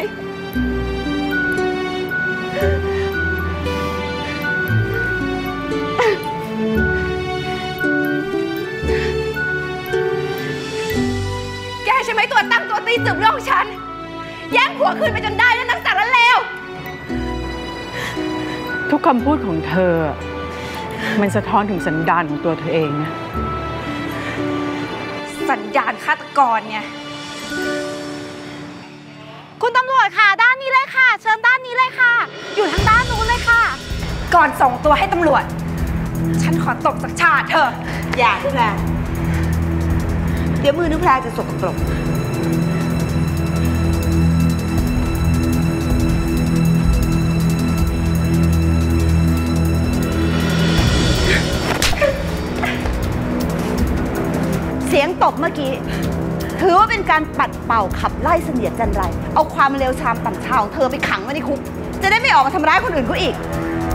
แกใช่ไหมตัวตั้งตัวตีสืบเรื่องของฉันแย่งผัวคืนไปจนได้นะนักสารเลวทุกคำพูดของเธอมันสะท้อนถึงสันดานของตัวเธอเองนะสัญญาณฆาตกรไงคุณตำรวจค่ะด้านนี้เลยค่ะเชิญด้านนี้เลยค่ะอยู่ทางด้านนู้นเลยค่ะก่อนส่งตัวให้ตำรวจฉันขอตบสักชาติเถอะอย่านุแพรเดี๋ยวมือนุแพรจะสกปรกเสียงตบเมื่อกี้ถือว่าเป็นการปัดเป่าขับไล่เสนียดจันไรเอาความเลวทรามต่ำช้าของเธอไปขังไว้ในคุกจะได้ไม่ออกมาทำร้ายคนอื่นเขาอีก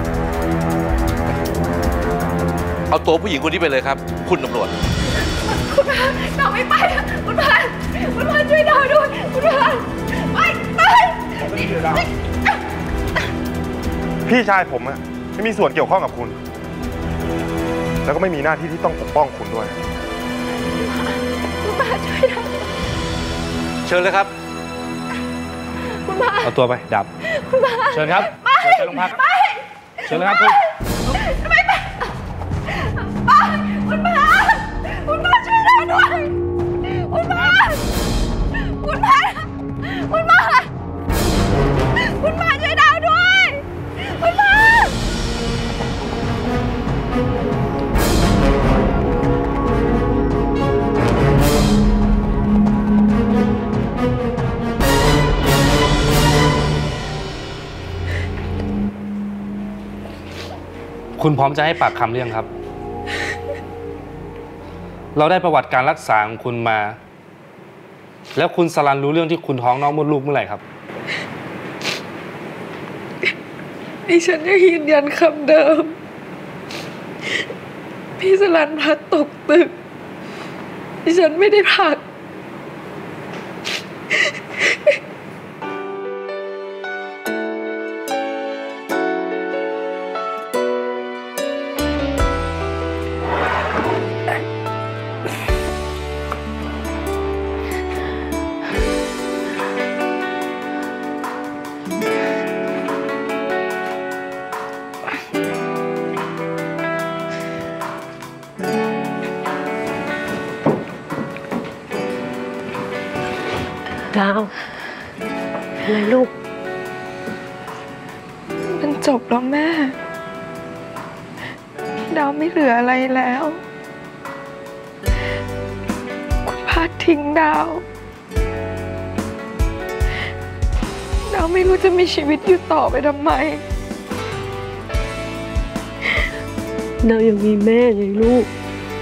เอาตัวผู้หญิงคนนี้ไปเลยครับคุณตำรวจคุณพาดาวไม่ไปคุณพาคุณพาช่วยดาวด้วยคุณพาไปไปพี่ชายผมอะไม่มีส่วนเกี่ยวข้องกับคุณแล้วก็ไม่มีหน้าที่ที่ต้องปกป้องคุณด้วยคุณพาช่วยดาวเชิญเลยครับคุณพาเอาตัวไปดับคุณพาเชิญครับเชิญไปโรงพักเชิญเลยครับคุณไม่ไปไปคุณพาคุณพาช่วยดาวด้วยคุณพาคุณพาคุณพาคุณพาช่วยดาวด้วยคุณพาคุณพร้อมจะให้ปากคำหรือยังครับ เราได้ประวัติการรักษาของคุณมา แล้วคุณสลันรู้เรื่องที่คุณท้องน้องมดลูกเมื่อไหร่ครับดิฉันยังยืนยันคำเดิมพี่สลันพลัดตกตึกดิฉันไม่ได้ผลักดาวอะไรลูกมันจบแล้วแม่ดาวไม่เหลืออะไรแล้วคุณพาทิ้งดาวดาวไม่รู้จะมีชีวิตอยู่ต่อไปทำไมดาวยังมีแม่ไงลูก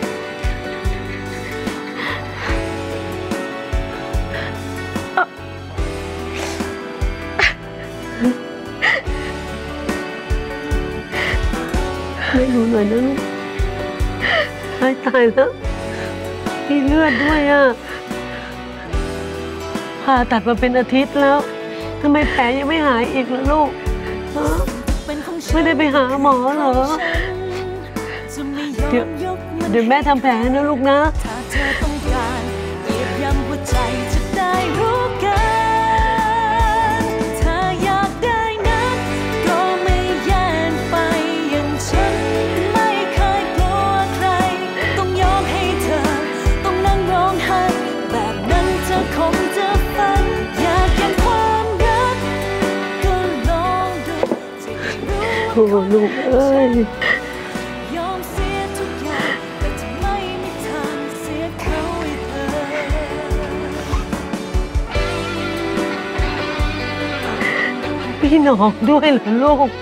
ไม่รู้หน่อยนะลูกตายตายแล้วมีเลือดด้วยอ่ะผ่าตัดมาเป็นอาทิตย์แล้วทำไมแผลยังไม่หายอีกล่ะลูกไม่ได้ไปหาหมอเหรอเดี๋ยวเดี๋ยวแม่ทำแผลให้นะลูกนะถ้าเธอต้องการเหยียบย่ำหัวใจจะได้รู้กันถ้าอยากได้ลูกเอ้ยยอมเสียทุกอย่างแต่จะไม่มีทางเสียเขาให้เธอพี่น้องด้วยเหรอลูก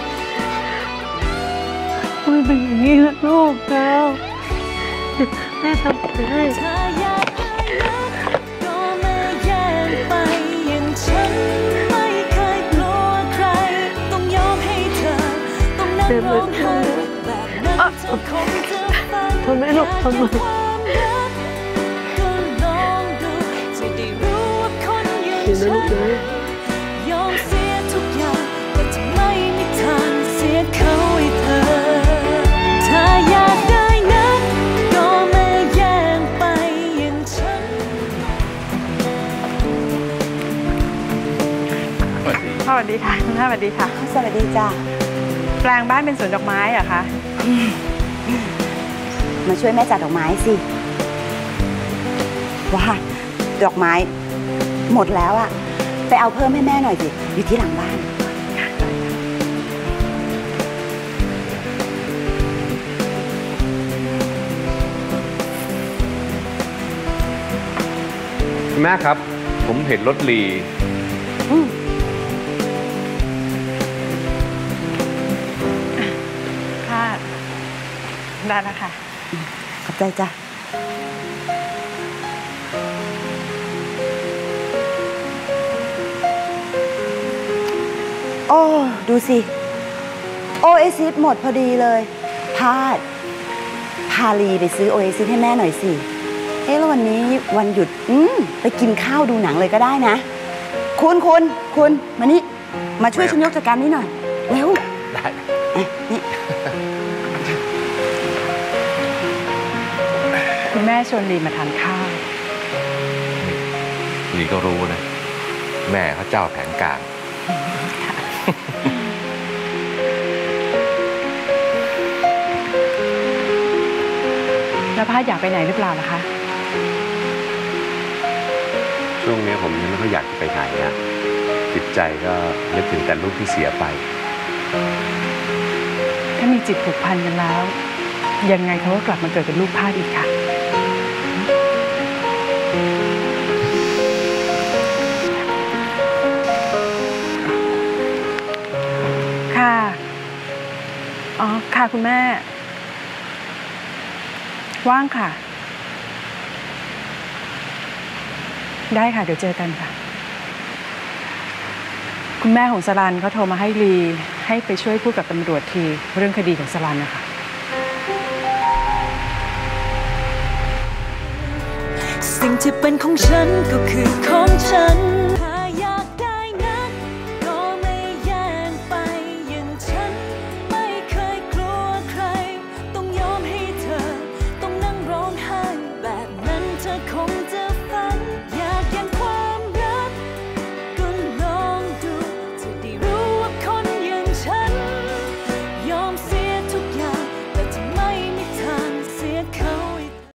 มันเป็นอย่างนี้แล้วลูกแล้วแม่ทำได้ถ้าอยากได้รักก็มาแย่งไปอย่างฉันไม่เคยกลัวใครต้องยอมให้เธอต้องนั่งร้องไห้แบบนั้นเธอคงจะฟังทำไมลูกทำไมความรักก็ลองดูจะได้รู้ว่าคนอย่างฉันยอมเสียทุกอย่างแต่จะไม่มีทางเสียเขาให้เธอถ้าอยากได้นักก็มาแย่งไปอย่างฉันสวัสดีค่ะคุณแม่สวัสดีค่ะสวัสดีจ้าแปลงบ้านเป็นสวนดอกไม้เหรอคะมาช่วยแม่จัดดอกไม้สิว่าดอกไม้หมดแล้วอะไปเอาเพิ่มให้แม่หน่อยสิอยู่ที่หลังบ้านคุณแม่ครับ ผมเห็นรถลีค่ะ ได้แล้วค่ะขอบใจจ้ะโอ้ดูสิโอเอซิสหมดพอดีเลยพาดพาลีไปซื้อโอเอซิสให้แม่หน่อยสิเอ๊ะแล้ววันนี้วันหยุดอืมไปกินข้าวดูหนังเลยก็ได้นะ คุณคุณคุณมานี่มาช่วยฉันยกจัดการนี้หน่อยเร็วได้นี่คุณแม่ชวนลีมาทานข้าวลีก็รู้นะ แม่เขาเจ้าแผนการแล้วพาดอยากไปไหนหรือเปล่าล่ะคะช่วงนี้ผมยังไม่ค่อยอยากจะไปไหนนะจิตใจก็นึกถึงแต่ลูกที่เสียไปถ้ามีจิตผูกพันกันแล้ว ยังไงเขาก็กลับมาเกิดเป็นลูกพาดอีกค่ะ ค่ะ อ๋อ ค่ะคุณแม่ ว่างค่ะ ได้ค่ะ เดี๋ยวเจอกันค่ะ คุณแม่ของสรันเขาโทรมาให้ลีให้ไปช่วยพูดกับตำรวจทีเรื่องคดีของสรันนะคะสิ่งที่เป็นของฉันก็คือของฉัน